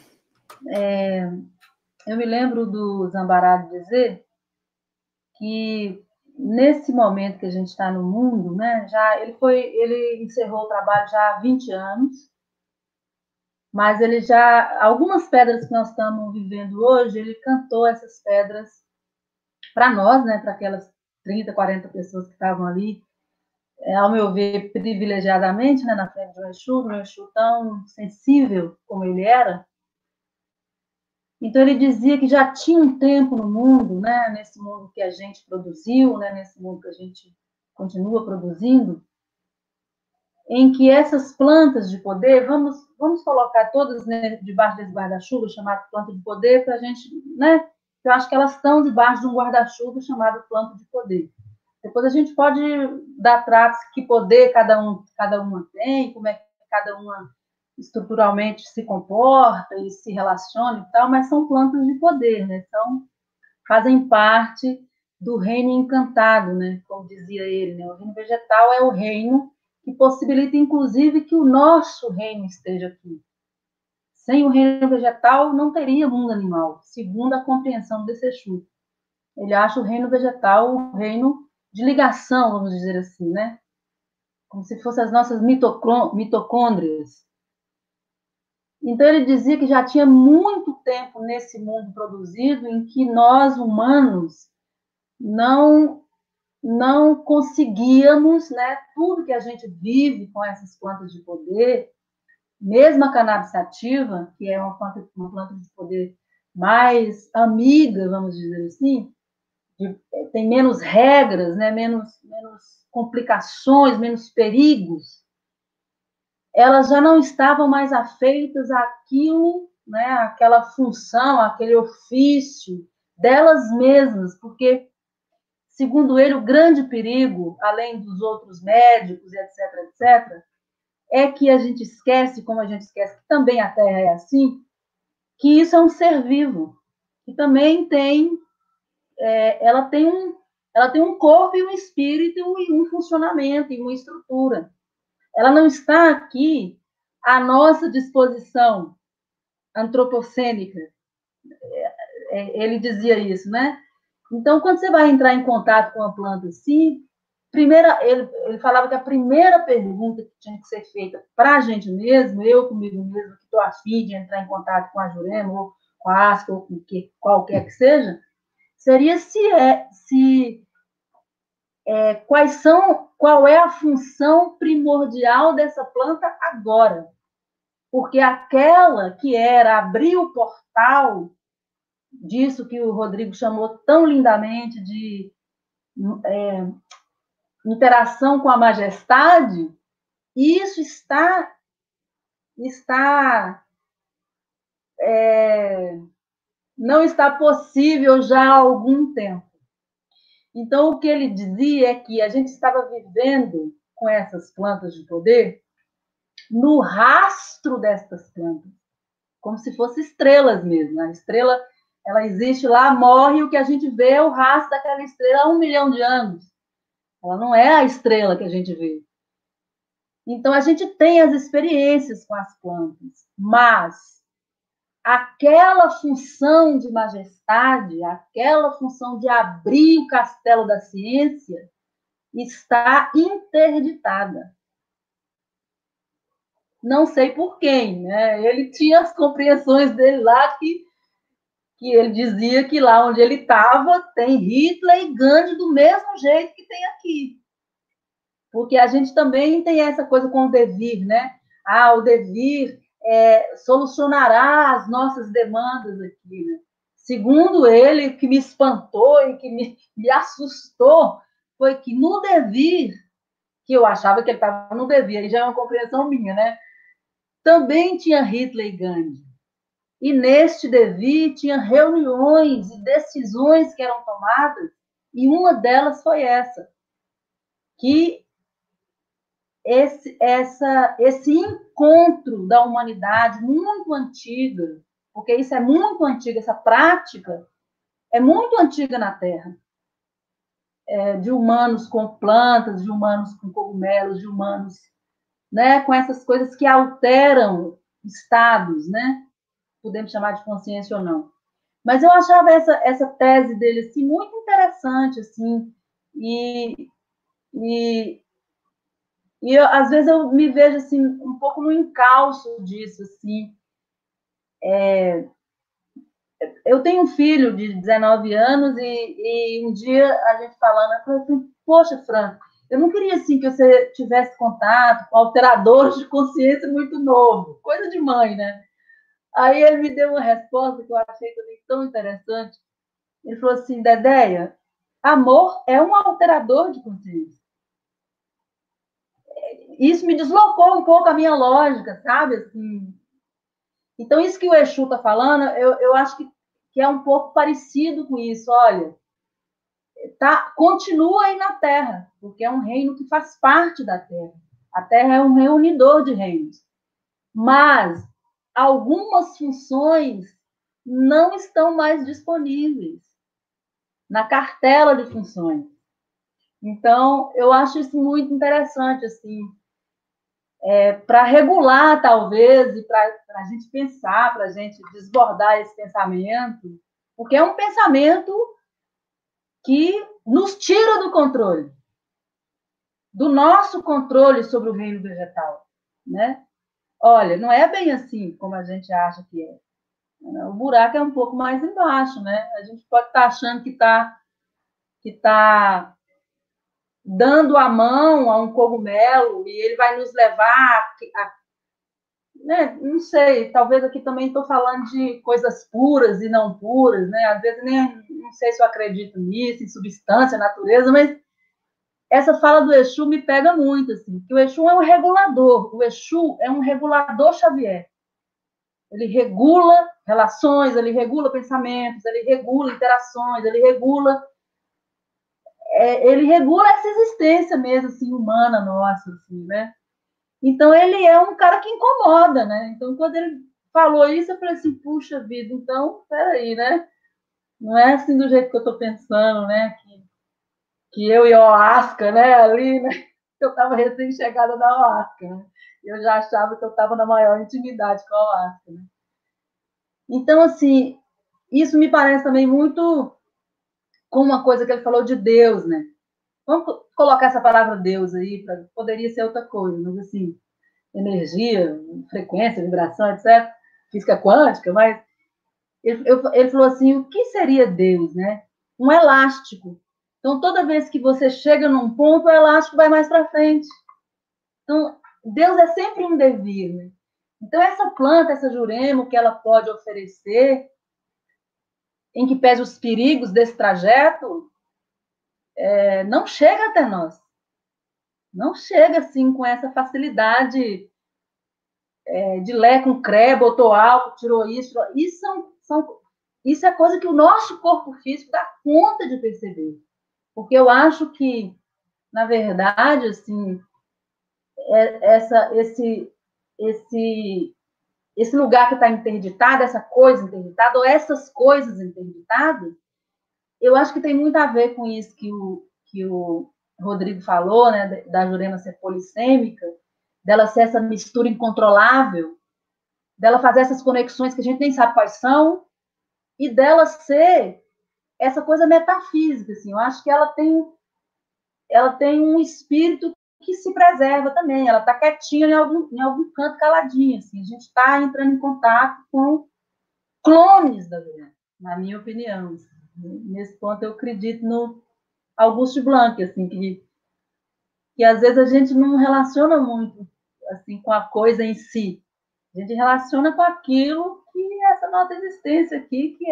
Eu me lembro do Zambarado dizer que nesse momento que a gente está no mundo, né, ele encerrou o trabalho já há 20 anos, mas algumas pedras que nós estamos vivendo hoje, ele cantou essas pedras para nós, né, para aquelas 30, 40 pessoas que estavam ali, ao meu ver, privilegiadamente, né, na frente de um Exu tão sensível como ele era. Então, ele dizia que já tinha um tempo no mundo, né, nesse mundo que a gente produziu, né, nesse mundo que a gente continua produzindo, em que essas plantas de poder, vamos colocar todas, né, debaixo desse guarda-chuva chamado planta de poder, para a gente, né, eu acho que elas estão debaixo de um guarda-chuva chamado planta de poder. Depois a gente pode dar tratos que poder cada uma tem, como é que cada uma estruturalmente se comporta e se relaciona e tal, mas são plantas de poder, né? Fazem parte do reino encantado, né? Como dizia ele, né? O reino vegetal é o reino que possibilita, inclusive, que o nosso reino esteja aqui. Sem o reino vegetal, não teria mundo animal, segundo a compreensão desse Exu. Ele acha o reino vegetal o reino de ligação, vamos dizer assim, né? Como se fossem as nossas mitocôndrias. Então, ele dizia que já tinha muito tempo nesse mundo produzido em que nós, humanos, não conseguíamos, né, tudo que a gente vive com essas plantas de poder, mesmo a cannabis sativa, que é uma planta de poder mais amiga, vamos dizer assim, tem menos regras, né, menos complicações, menos perigos, elas já não estavam mais afeitas àquilo, né, àquela função, àquele ofício delas mesmas, porque, segundo ele, o grande perigo, além dos outros médicos, etc., etc., é que a gente esquece, como a gente esquece que também a Terra é assim, que isso é um ser vivo, que também tem, ela tem um corpo e um espírito e um funcionamento e uma estrutura. Ela não está aqui à nossa disposição antropocênica. Ele dizia isso, né? Então, quando você vai entrar em contato com a planta assim, ele falava que a primeira pergunta que tinha que ser feita para a gente mesmo, eu comigo mesmo, que estou afim de entrar em contato com a Jurema, ou com a Asca, ou com qualquer que seja, seria qual é a função primordial dessa planta agora. Porque aquela que era abrir o portal disso que o Rodrigo chamou tão lindamente de interação com a majestade, isso não está possível já há algum tempo. Então, o que ele dizia é que a gente estava vivendo com essas plantas de poder no rastro destas plantas, como se fossem estrelas mesmo. A estrela, ela existe lá, morre, o que a gente vê é o rastro daquela estrela há 1 milhão de anos. Ela não é a estrela que a gente vê. Então, a gente tem as experiências com as plantas, mas aquela função de majestade, aquela função de abrir o castelo da ciência, está interditada. Não sei por quem, né? Ele tinha as compreensões dele lá que ele dizia que lá onde ele estava tem Hitler e Gandhi do mesmo jeito que tem aqui. Porque a gente também tem essa coisa com o devir, né? O devir solucionará as nossas demandas aqui, né? Segundo ele, o que me espantou e que me assustou foi que no devir, que eu achava que ele estava no devir, aí já é uma compreensão minha, né? Também tinha Hitler e Gandhi. E neste devir tinha reuniões e decisões que eram tomadas, e uma delas foi essa, que esse encontro da humanidade muito antiga, porque isso é muito antigo, essa prática é muito antiga na Terra, de humanos com plantas, de humanos com cogumelos, de humanos, né, com essas coisas que alteram estados, né? Podemos chamar de consciência ou não. Mas eu achava essa tese dele assim, muito interessante, assim, e às vezes eu me vejo assim, um pouco no encalço disso. Assim. Eu tenho um filho de 19 anos e um dia a gente falando, eu falei assim, poxa, Fran, eu não queria assim, que você tivesse contato com alteradores de consciência muito novo, coisa de mãe, né? Aí ele me deu uma resposta que eu achei também tão interessante. Ele falou assim, Dedéia, amor é um alterador de consciência. Isso me deslocou um pouco a minha lógica, sabe? Assim, então, isso que o Exu está falando, eu acho que é um pouco parecido com isso. Olha, continua aí na Terra, porque é um reino que faz parte da Terra. A Terra é um reunidor de reinos. Mas algumas funções não estão mais disponíveis. na cartela de funções. Então, eu acho isso muito interessante, assim, para regular, talvez, e para a gente pensar, para a gente desbordar esse pensamento, porque é um pensamento que nos tira do controle, do nosso controle sobre o reino vegetal, né? Olha, não é bem assim como a gente acha que é. O buraco é um pouco mais embaixo, né? A gente pode estar achando que tá dando a mão a um cogumelo e ele vai nos levar né? Não sei, talvez aqui também estou falando de coisas puras e não puras, né? Às vezes nem não sei se eu acredito nisso, em substância, natureza, mas essa fala do Exu me pega muito, assim, que o Exu é um regulador, o Exu é um regulador Xavier. Ele regula relações, ele regula pensamentos, ele regula interações, ele regula essa existência mesmo, assim, humana nossa, assim, né? Então, ele é um cara que incomoda, né? Então, quando ele falou isso, eu falei assim, puxa vida, então, peraí, né? Não é assim do jeito que eu estou pensando, né? Que eu e a Oasca, né? Ali, né? Eu estava recém-chegada da Oasca, né? Eu já achava que eu estava na maior intimidade com a Oasca, né? Então, assim, isso me parece também muito com uma coisa que ele falou de Deus, né? Vamos colocar essa palavra Deus aí, poderia ser outra coisa, mas assim, energia, frequência, vibração, etc. Física quântica, mas ele falou assim, o que seria Deus, né? Um elástico. Então, toda vez que você chega num ponto, o elástico vai mais para frente. Então, Deus é sempre um devir, né? Então, essa planta, essa Jurema, que ela pode oferecer, em que pese os perigos desse trajeto, não chega até nós. Não chega, assim, com essa facilidade de lé com cré, botou álcool, tirou isso. Isso é coisa que o nosso corpo físico dá conta de perceber. Porque eu acho que, na verdade, assim, esse lugar que está interditado, essa coisa interditada, ou essas coisas interditadas, eu acho que tem muito a ver com isso que o Rodrigo falou, né, da Jurema ser polissêmica, dela ser essa mistura incontrolável, dela fazer essas conexões que a gente nem sabe quais são, e dela ser essa coisa metafísica, assim. Eu acho que ela tem um espírito que se preserva também, ela está quietinha em algum canto, caladinha, assim. A gente está entrando em contato com clones da Jurema, na minha opinião. Assim. Nesse ponto, eu acredito no Auguste Blanc, assim, que às vezes a gente não relaciona muito assim, com a coisa em si. A gente relaciona com aquilo que é essa nossa existência aqui, que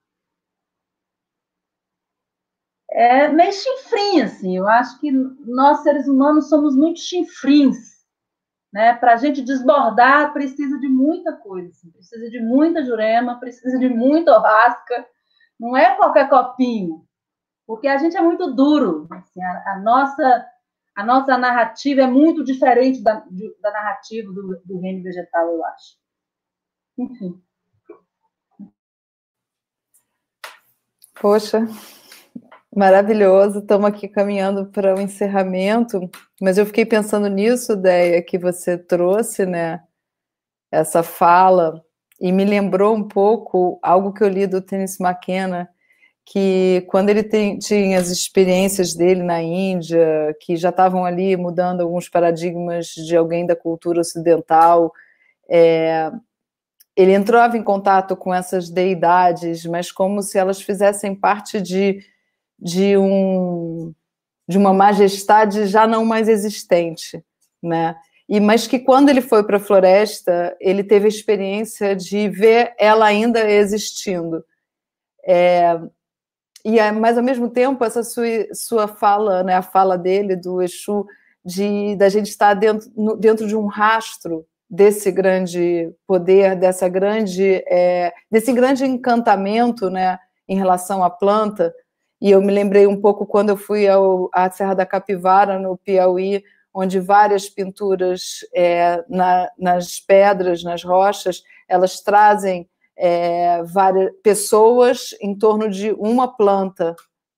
é meio chinfrim, assim. Eu acho que nós, seres humanos, somos muito chinfrins, né? Para a gente desbordar, precisa de muita coisa. Assim. Precisa de muita Jurema, precisa de muita Oasca. Não é qualquer copinho. Porque a gente é muito duro. Assim, a nossa narrativa é muito diferente da narrativa do reino vegetal, eu acho. Enfim. Poxa, maravilhoso. Estamos aqui caminhando para o encerramento, mas eu fiquei pensando nisso, Déia, que você trouxe, né? Essa fala, e me lembrou um pouco algo que eu li do Terence McKenna, que quando ele tinha as experiências dele na Índia, que já estavam ali mudando alguns paradigmas de alguém da cultura ocidental, ele entrava em contato com essas deidades, mas como se elas fizessem parte de uma majestade já não mais existente, né? Mas que quando ele foi para a floresta, ele teve a experiência de ver ela ainda existindo. Mas, ao mesmo tempo, essa sua fala, né, a fala dele, do Exu, da gente estar dentro de um rastro desse grande poder, desse grande encantamento, né, em relação à planta. E eu me lembrei um pouco quando eu fui à Serra da Capivara, no Piauí, onde várias pinturas nas pedras, nas rochas, elas trazem várias pessoas em torno de uma planta,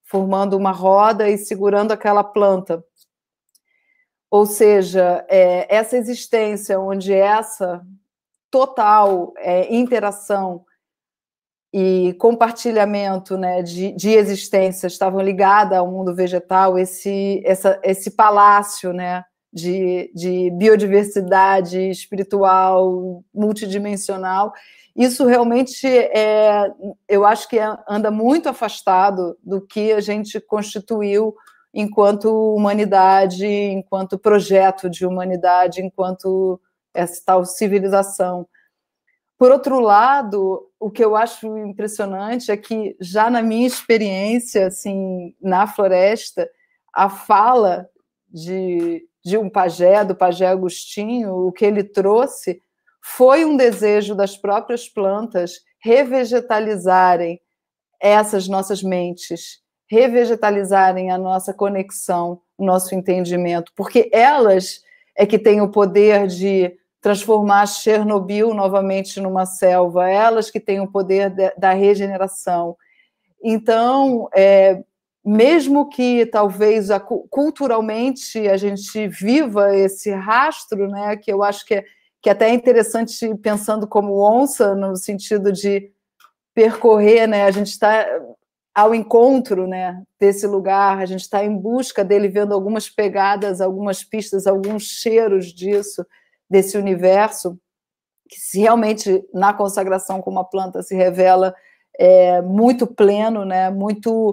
formando uma roda e segurando aquela planta. Ou seja, essa existência onde essa total interação e compartilhamento, né, de existência estavam ligadas ao mundo vegetal, esse palácio, né, de biodiversidade espiritual, multidimensional, isso realmente eu acho que anda muito afastado do que a gente constituiu enquanto humanidade, enquanto projeto de humanidade, enquanto essa tal civilização. Por outro lado, o que eu acho impressionante é que, já na minha experiência assim, na floresta, a fala de um pajé, do pajé Agostinho, o que ele trouxe foi um desejo das próprias plantas revegetalizarem essas nossas mentes, revegetalizarem a nossa conexão, o nosso entendimento, porque elas é que têm o poder de transformar Chernobyl novamente numa selva, elas que têm o poder da regeneração. Então, mesmo que talvez culturalmente a gente viva esse rastro, né, que eu acho que até é interessante pensando como onça, no sentido de percorrer, né, a gente está ao encontro, né, desse lugar, a gente está em busca dele, vendo algumas pegadas, algumas pistas, alguns cheiros disso, desse universo, que se realmente na consagração com uma planta se revela muito pleno, né, muito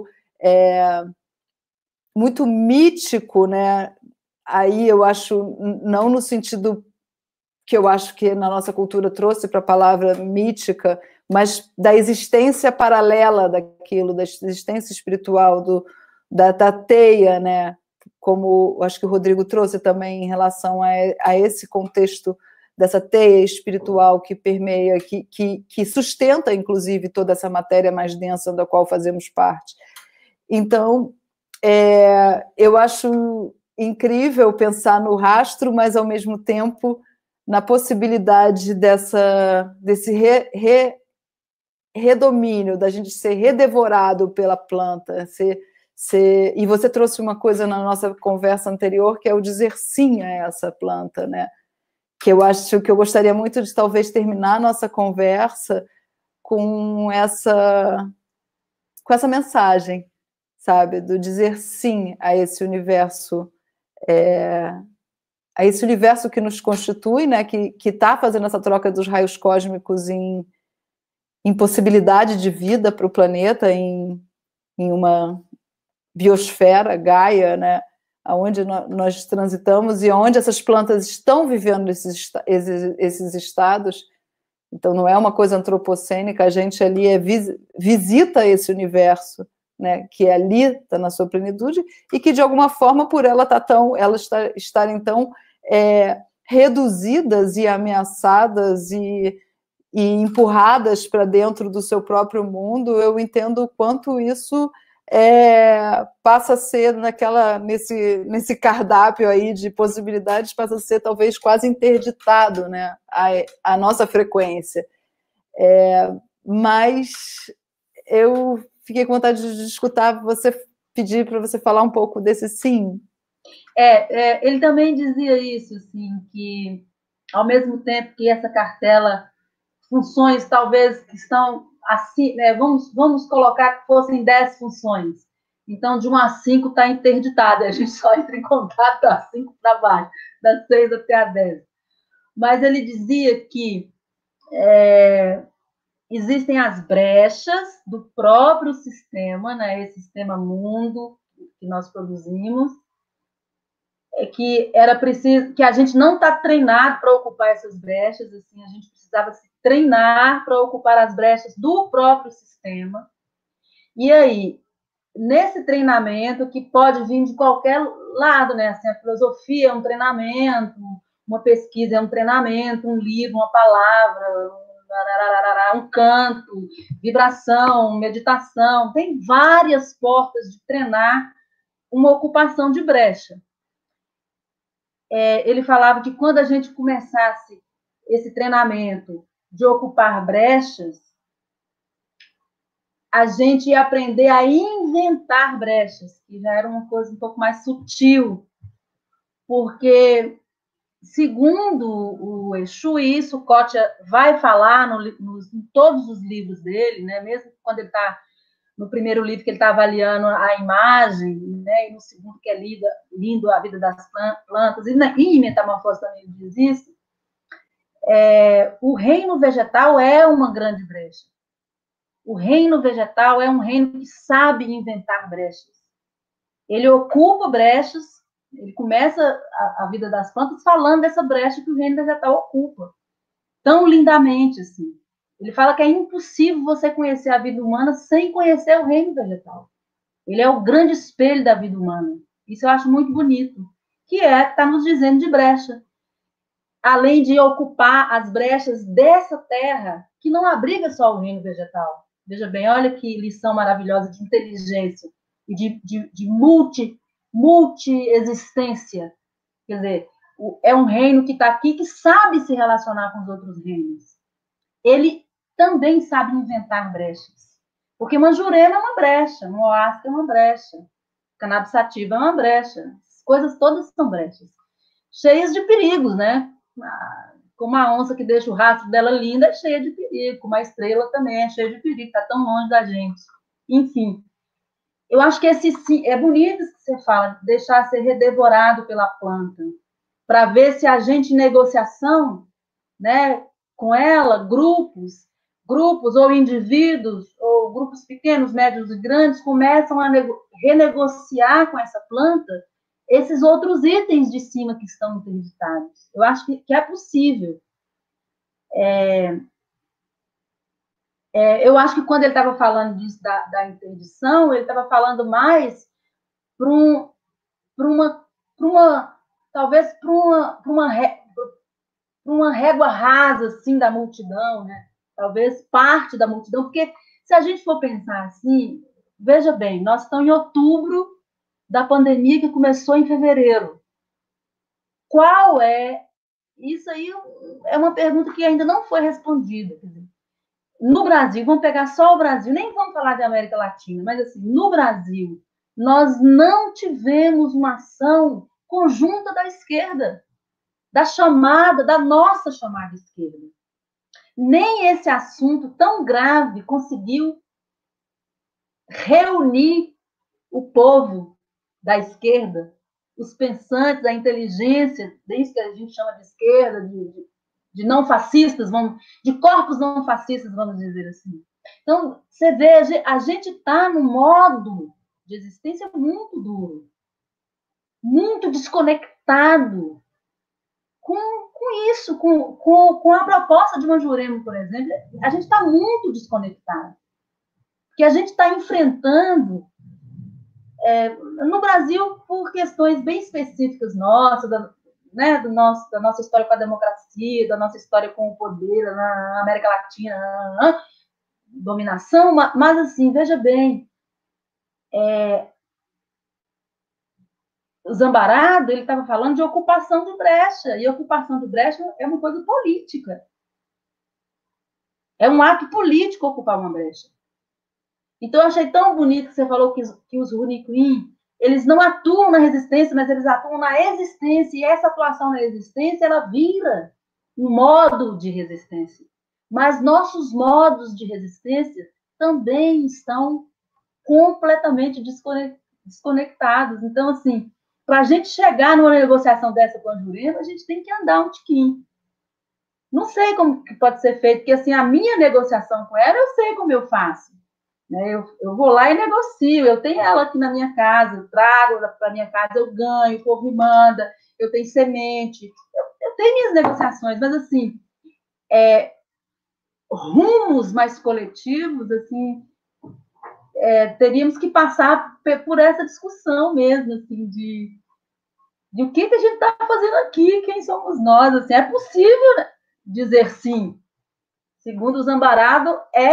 mítico, né? Aí eu acho, não no sentido que eu acho que na nossa cultura trouxe para a palavra mítica, mas da existência paralela daquilo, da existência espiritual, da teia, né? Como acho que o Rodrigo trouxe também em relação a esse contexto dessa teia espiritual que permeia, que sustenta, inclusive, toda essa matéria mais densa da qual fazemos parte. Então, eu acho incrível pensar no rastro, mas, ao mesmo tempo, na possibilidade desse redomínio, da gente ser redevorado pela planta, e você trouxe uma coisa na nossa conversa anterior, que é o dizer sim a essa planta, né? Que eu acho que eu gostaria muito de talvez terminar a nossa conversa com essa mensagem, sabe? Do dizer sim a esse universo, que nos constitui, né? Que está fazendo essa troca dos raios cósmicos em possibilidade de vida para o planeta, em uma biosfera, Gaia, né, onde nós transitamos e onde essas plantas estão vivendo esses estados. Então, não é uma coisa antropocênica, a gente ali visita esse universo, né, que ali está na sua plenitude e que, de alguma forma, por elas estarem tão reduzidas e ameaçadas e empurradas para dentro do seu próprio mundo, eu entendo o quanto isso passa a ser nesse cardápio aí de possibilidades, passa a ser talvez quase interditado, né, a nossa frequência. Mas eu fiquei com vontade de escutar você, pedir para você falar um pouco desse sim. Ele também dizia isso, assim, que ao mesmo tempo que essa cartela, funções talvez que estão assim, né, vamos colocar que fossem 10 funções. Então, de 1 a 5 está interditada, a gente só entra em contato das 5 para baixo, das 6 até a 10. Mas ele dizia que existem as brechas do próprio sistema, né, esse sistema mundo que nós produzimos, que era preciso, que a gente não está treinado para ocupar essas brechas, assim, a gente precisava se treinar para ocupar as brechas do próprio sistema. E aí, nesse treinamento, que pode vir de qualquer lado, né? Assim, a filosofia é um treinamento, uma pesquisa é um treinamento, um livro, uma palavra, um canto, vibração, meditação, tem várias portas de treinar uma ocupação de brecha. Ele falava que quando a gente começasse esse treinamento de ocupar brechas, a gente ia aprender a inventar brechas, que já era uma coisa um pouco mais sutil, porque, segundo o Exu, e isso o Kotia vai falar em todos os livros dele, né? Mesmo quando ele está no primeiro livro, que ele está avaliando a imagem, né? E no segundo, que é lindo a vida das plantas, e em Metamorfose também ele diz isso, o reino vegetal é uma grande brecha. O reino vegetal é um reino que sabe inventar brechas. Ele ocupa brechas, ele começa a vida das plantas falando dessa brecha que o reino vegetal ocupa, tão lindamente assim. Ele fala que é impossível você conhecer a vida humana sem conhecer o reino vegetal. Ele é o grande espelho da vida humana. Isso eu acho muito bonito, que está nos dizendo de brecha. Além de ocupar as brechas dessa terra, que não abriga só o reino vegetal. Veja bem, olha que lição maravilhosa de inteligência e de multi-existência. Quer dizer, é um reino que está aqui, que sabe se relacionar com os outros reinos. Ele também sabe inventar brechas. Porque Manjurema é uma brecha, Moasca é uma brecha, Cannabis sativa é uma brecha. As coisas todas são brechas. Cheias de perigos, né? Como a onça que deixa o rastro dela linda é cheia de perigo, como a estrela também é cheia de perigo, está tão longe da gente. Enfim, eu acho que é bonito isso que você fala, deixar ser redevorado pela planta, para ver se a gente, em negociação, né, com ela, grupos ou indivíduos, ou grupos pequenos, médios e grandes, começam a renegociar com essa planta esses outros itens de cima que estão interditados. Eu acho que é possível. Eu acho que quando ele estava falando disso da interdição, ele estava falando mais talvez para uma régua rasa assim da multidão, né? Talvez parte da multidão, porque se a gente for pensar assim, veja bem, nós estamos em outubro da pandemia que começou em fevereiro. Qual é? Isso aí é uma pergunta que ainda não foi respondida. Quer dizer, no Brasil, vamos pegar só o Brasil, nem vamos falar de América Latina, mas assim, no Brasil, nós não tivemos uma ação conjunta da esquerda, da nossa chamada esquerda. Nem esse assunto tão grave conseguiu reunir o povo da esquerda, os pensantes, a inteligência, isso que a gente chama de esquerda, de não fascistas, de corpos não fascistas, vamos dizer assim. Então, você vê, a gente está num modo de existência muito duro, muito desconectado com isso, com a proposta de Manjurema, por exemplo. A gente está muito desconectado, porque a gente está enfrentando no Brasil, por questões bem específicas nossas, né, da nossa história com a democracia, da nossa história com o poder na América Latina, dominação, mas assim, veja bem, o Zambarado, ele estava falando de ocupação de brecha, e ocupação de brecha é uma coisa política. É um ato político ocupar uma brecha. Então, eu achei tão bonito que você falou que os Runicuim, eles não atuam na resistência, mas eles atuam na existência, e essa atuação na existência, ela vira um modo de resistência. Mas nossos modos de resistência também estão completamente desconectados. Então, assim, para a gente chegar numa negociação dessa com a Jurema, a gente tem que andar um tiquinho. Não sei como que pode ser feito, porque assim, a minha negociação com ela, eu sei como eu faço. Né? Eu vou lá e negocio, eu tenho ela aqui na minha casa, eu trago para a minha casa, eu ganho, o povo me manda, eu tenho semente, eu tenho minhas negociações, mas assim, rumos mais coletivos, assim, teríamos que passar por essa discussão mesmo, assim, de o que a gente está fazendo aqui, quem somos nós, assim, é possível dizer sim. Segundo o Zambarado,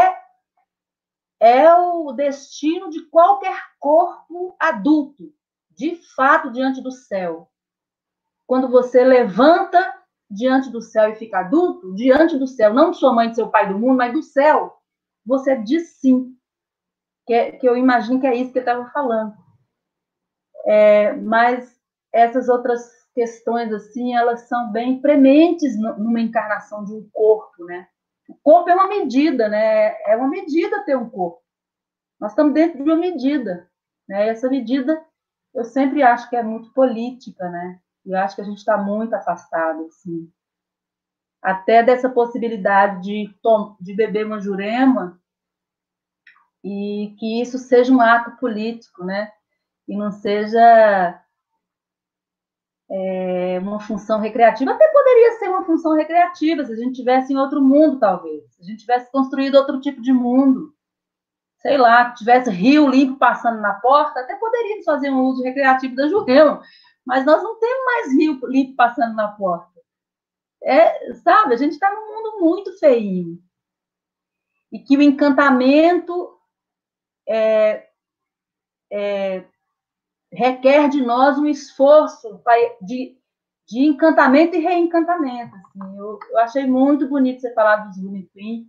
é o destino de qualquer corpo adulto, de fato, diante do céu. Quando você levanta diante do céu e fica adulto, diante do céu, não de sua mãe, de seu pai do mundo, mas do céu, você diz sim. que eu imagino que é isso que ele estava falando. Mas essas outras questões, assim, elas são bem prementes numa encarnação de um corpo, né? O corpo é uma medida, né? É uma medida ter um corpo. Nós estamos dentro de uma medida, né? E essa medida, eu sempre acho que é muito política, né? Eu acho que a gente está muito afastado, assim. Até dessa possibilidade de beber uma jurema e que isso seja um ato político, né? E não seja uma função recreativa. Até poderia ser uma função recreativa se a gente tivesse em outro mundo, talvez. Se a gente tivesse construído outro tipo de mundo. Sei lá, que tivesse rio limpo passando na porta, até poderíamos fazer um uso recreativo da jurema. Mas nós não temos mais rio limpo passando na porta. Sabe, a gente está num mundo muito feinho. E que o encantamento requer de nós um esforço de encantamento e reencantamento. Assim. Eu achei muito bonito você falar dos Looney Tunes,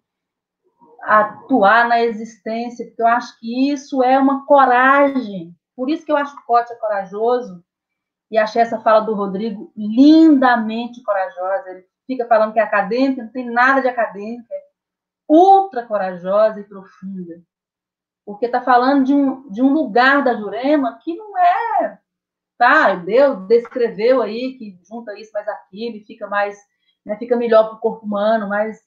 atuar na existência, porque eu acho que isso é uma coragem. Por isso que eu acho que o Cote é corajoso, e achei essa fala do Rodrigo lindamente corajosa. Ele fica falando que é acadêmica, não tem nada de acadêmica, é ultra corajosa e profunda. Porque está falando de um lugar da Jurema que não é... Tá, Deus descreveu aí que junta isso mais aquilo e fica mais... Né, fica melhor para o corpo humano, mas...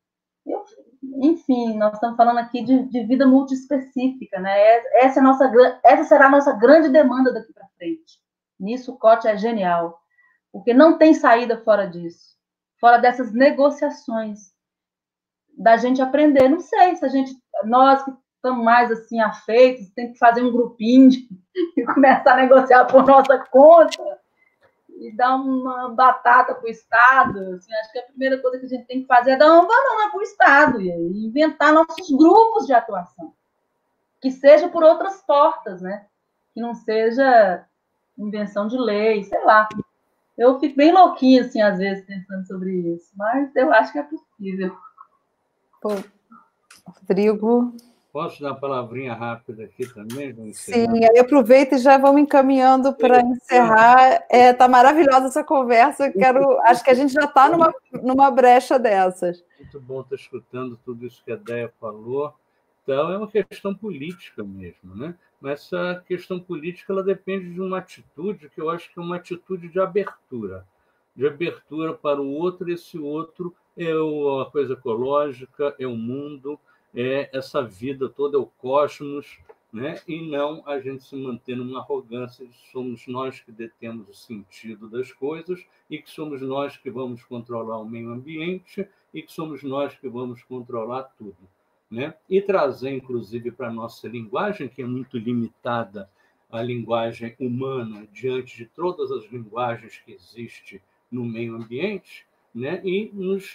Enfim, nós estamos falando aqui de vida multiespecífica, né? Essa será a nossa grande demanda daqui para frente. Nisso o Cote é genial, porque não tem saída fora disso, fora dessas negociações, da gente aprender. Não sei se nós que estamos mais assim afeitos, tem que fazer um grupinho e começar a negociar por nossa conta e dar uma batata para o Estado. Assim, acho que a primeira coisa que a gente tem que fazer é dar uma banana para o Estado e inventar nossos grupos de atuação, que seja por outras portas, né? Que não seja invenção de lei, sei lá. Eu fico bem louquinha, assim, às vezes, pensando sobre isso, mas eu acho que é possível. Pô, Rodrigo... Posso dar uma palavrinha rápida aqui também? Sim, aí aproveita e já vamos encaminhando para encerrar. Está maravilhosa essa conversa. Acho que a gente já está numa brecha dessas. Muito bom estar escutando tudo isso que a Déia falou. Então, é uma questão política mesmo, né? Mas essa questão política ela depende de uma atitude que eu acho que é uma atitude de abertura para o outro. Esse outro é a coisa ecológica, é o mundo, é essa vida toda, é o cosmos, né? E não a gente se manter numa arrogância de somos nós que detemos o sentido das coisas e que somos nós que vamos controlar o meio ambiente e que somos nós que vamos controlar tudo, né? E trazer, inclusive, para a nossa linguagem, que é muito limitada, a linguagem humana, diante de todas as linguagens que existem no meio ambiente, né? E nos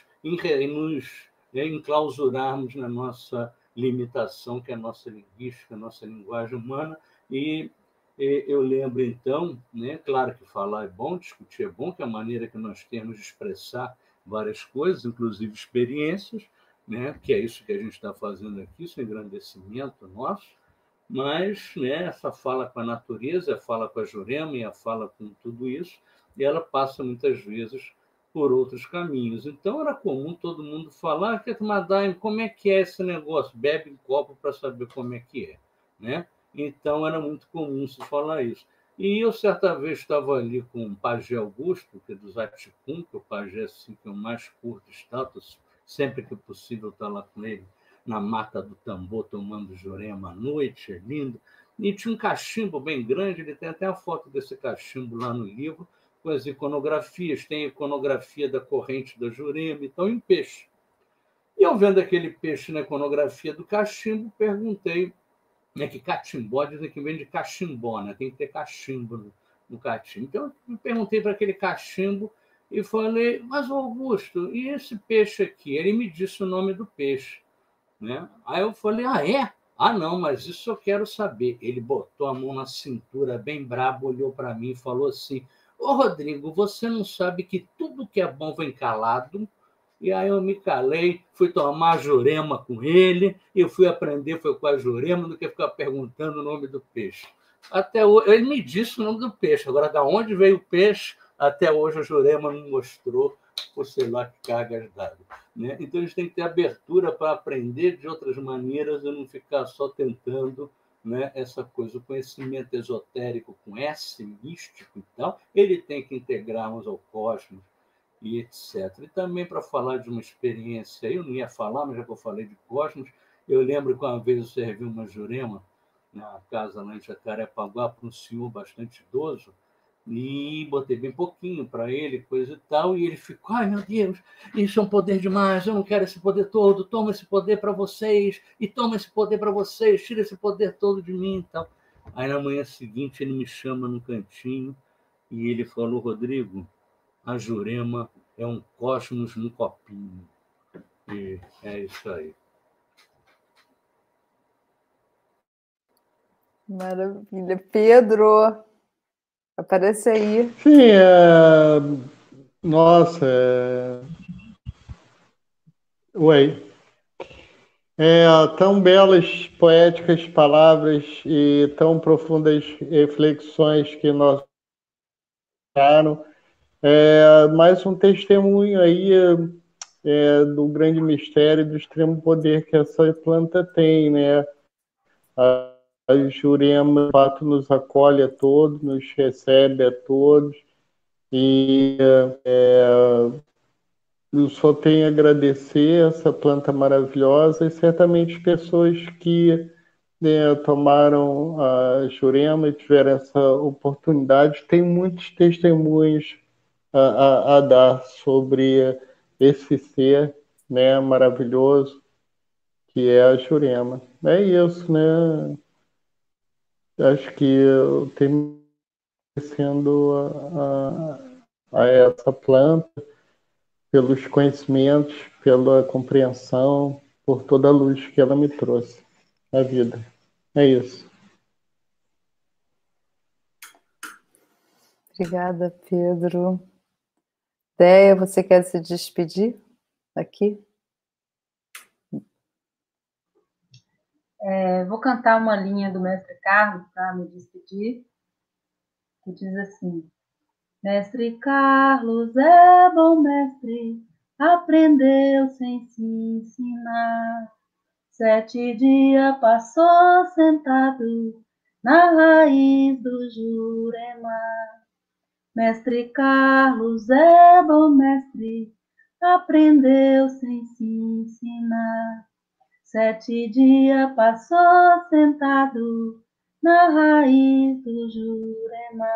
enclausurarmos na nossa limitação, que é a nossa linguística, a nossa linguagem humana. E eu lembro, então, né? Claro que falar é bom, discutir é bom, que é a maneira que nós temos de expressar várias coisas, inclusive experiências, né? Que é isso que a gente está fazendo aqui, isso é engrandecimento nosso, mas, né, essa fala com a natureza, a fala com a Jurema e a fala com tudo isso, e ela passa muitas vezes por outros caminhos. Então, era comum todo mundo falar que Madame, como é que é esse negócio? Bebe em copo para saber como é que é, né? Então, era muito comum se falar isso. E eu, certa vez, estava ali com o Pajé Augusto, que é do Zaticum, que o Pajé assim, que é o mais curto status, sempre que possível está lá com ele, na mata do tambor, tomando Jurema à noite, é lindo. E tinha um cachimbo bem grande, ele tem até a foto desse cachimbo lá no livro, com as iconografias, tem a iconografia da corrente da Jurema, então em peixe. E eu vendo aquele peixe na iconografia do cachimbo, perguntei, né, que catimbó, dizem que vem de cachimbó, né? Tem que ter cachimbo no cachimbo. Então eu perguntei para aquele cachimbo e falei, mas Augusto, e esse peixe aqui? Ele me disse o nome do peixe, né? Aí eu falei, é? Ah, não, mas isso eu quero saber. Ele botou a mão na cintura, bem brabo, olhou para mim e falou assim, ô Rodrigo, você não sabe que tudo que é bom vem calado? E aí eu me calei, fui tomar Jurema com ele, e fui aprender, foi com a Jurema, do que ficar perguntando o nome do peixe. Até hoje, ele me disse o nome do peixe, agora, de onde veio o peixe, até hoje a Jurema não mostrou, por sei lá que cargas d'água. Né? Então, a gente tem que ter abertura para aprender de outras maneiras e não ficar só tentando, né, essa coisa, o conhecimento esotérico com S, místico e tal, ele tem que integrar-nos ao cosmos e etc. E também para falar de uma experiência, eu não ia falar, mas já que eu falei de cosmos, eu lembro que uma vez eu servi uma Jurema na casa lá em Jacarepaguá para um senhor bastante idoso, e botei bem pouquinho para ele, coisa e tal, e ele ficou, ai meu Deus, isso é um poder demais, eu não quero esse poder todo, toma esse poder para vocês, e toma esse poder para vocês, tira esse poder todo de mim e tal. Aí na manhã seguinte ele me chama no cantinho e ele falou, Rodrigo, a Jurema é um cosmos num copinho. E é isso aí. Maravilha. Pedro, aparece aí. Sim, nossa, oi. Tão belas, poéticas palavras e tão profundas reflexões que nós ficaram. Mais um testemunho aí do grande mistério e do extremo poder que essa planta tem, né? A Jurema, de fato, nos acolhe a todos, nos recebe a todos e eu só tenho a agradecer essa planta maravilhosa e certamente pessoas que tomaram a Jurema e tiveram essa oportunidade. Tem muitos testemunhos a dar sobre esse ser, né, maravilhoso que é a Jurema. É isso, né? Acho que eu tenho sendo a essa planta pelos conhecimentos, pela compreensão, por toda a luz que ela me trouxe na vida. É isso. Obrigada, Pedro. Déia, você quer se despedir aqui? Vou cantar uma linha do Mestre Carlos para me despedir, que diz assim: Mestre Carlos é bom mestre, aprendeu sem se ensinar. 7 dias passou sentado na raiz do Jurema. Mestre Carlos é bom mestre, aprendeu sem se ensinar. 7 dias passou sentado na raiz do Jurema.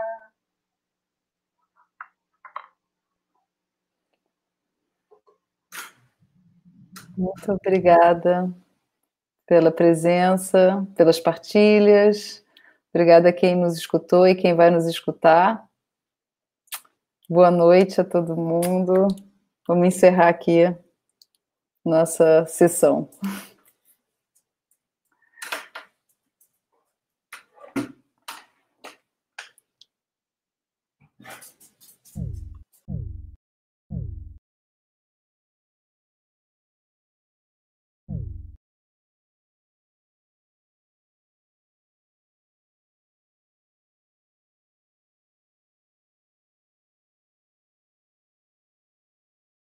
Muito obrigada pela presença, pelas partilhas. Obrigada a quem nos escutou e quem vai nos escutar. Boa noite a todo mundo. Vamos encerrar aqui nossa sessão.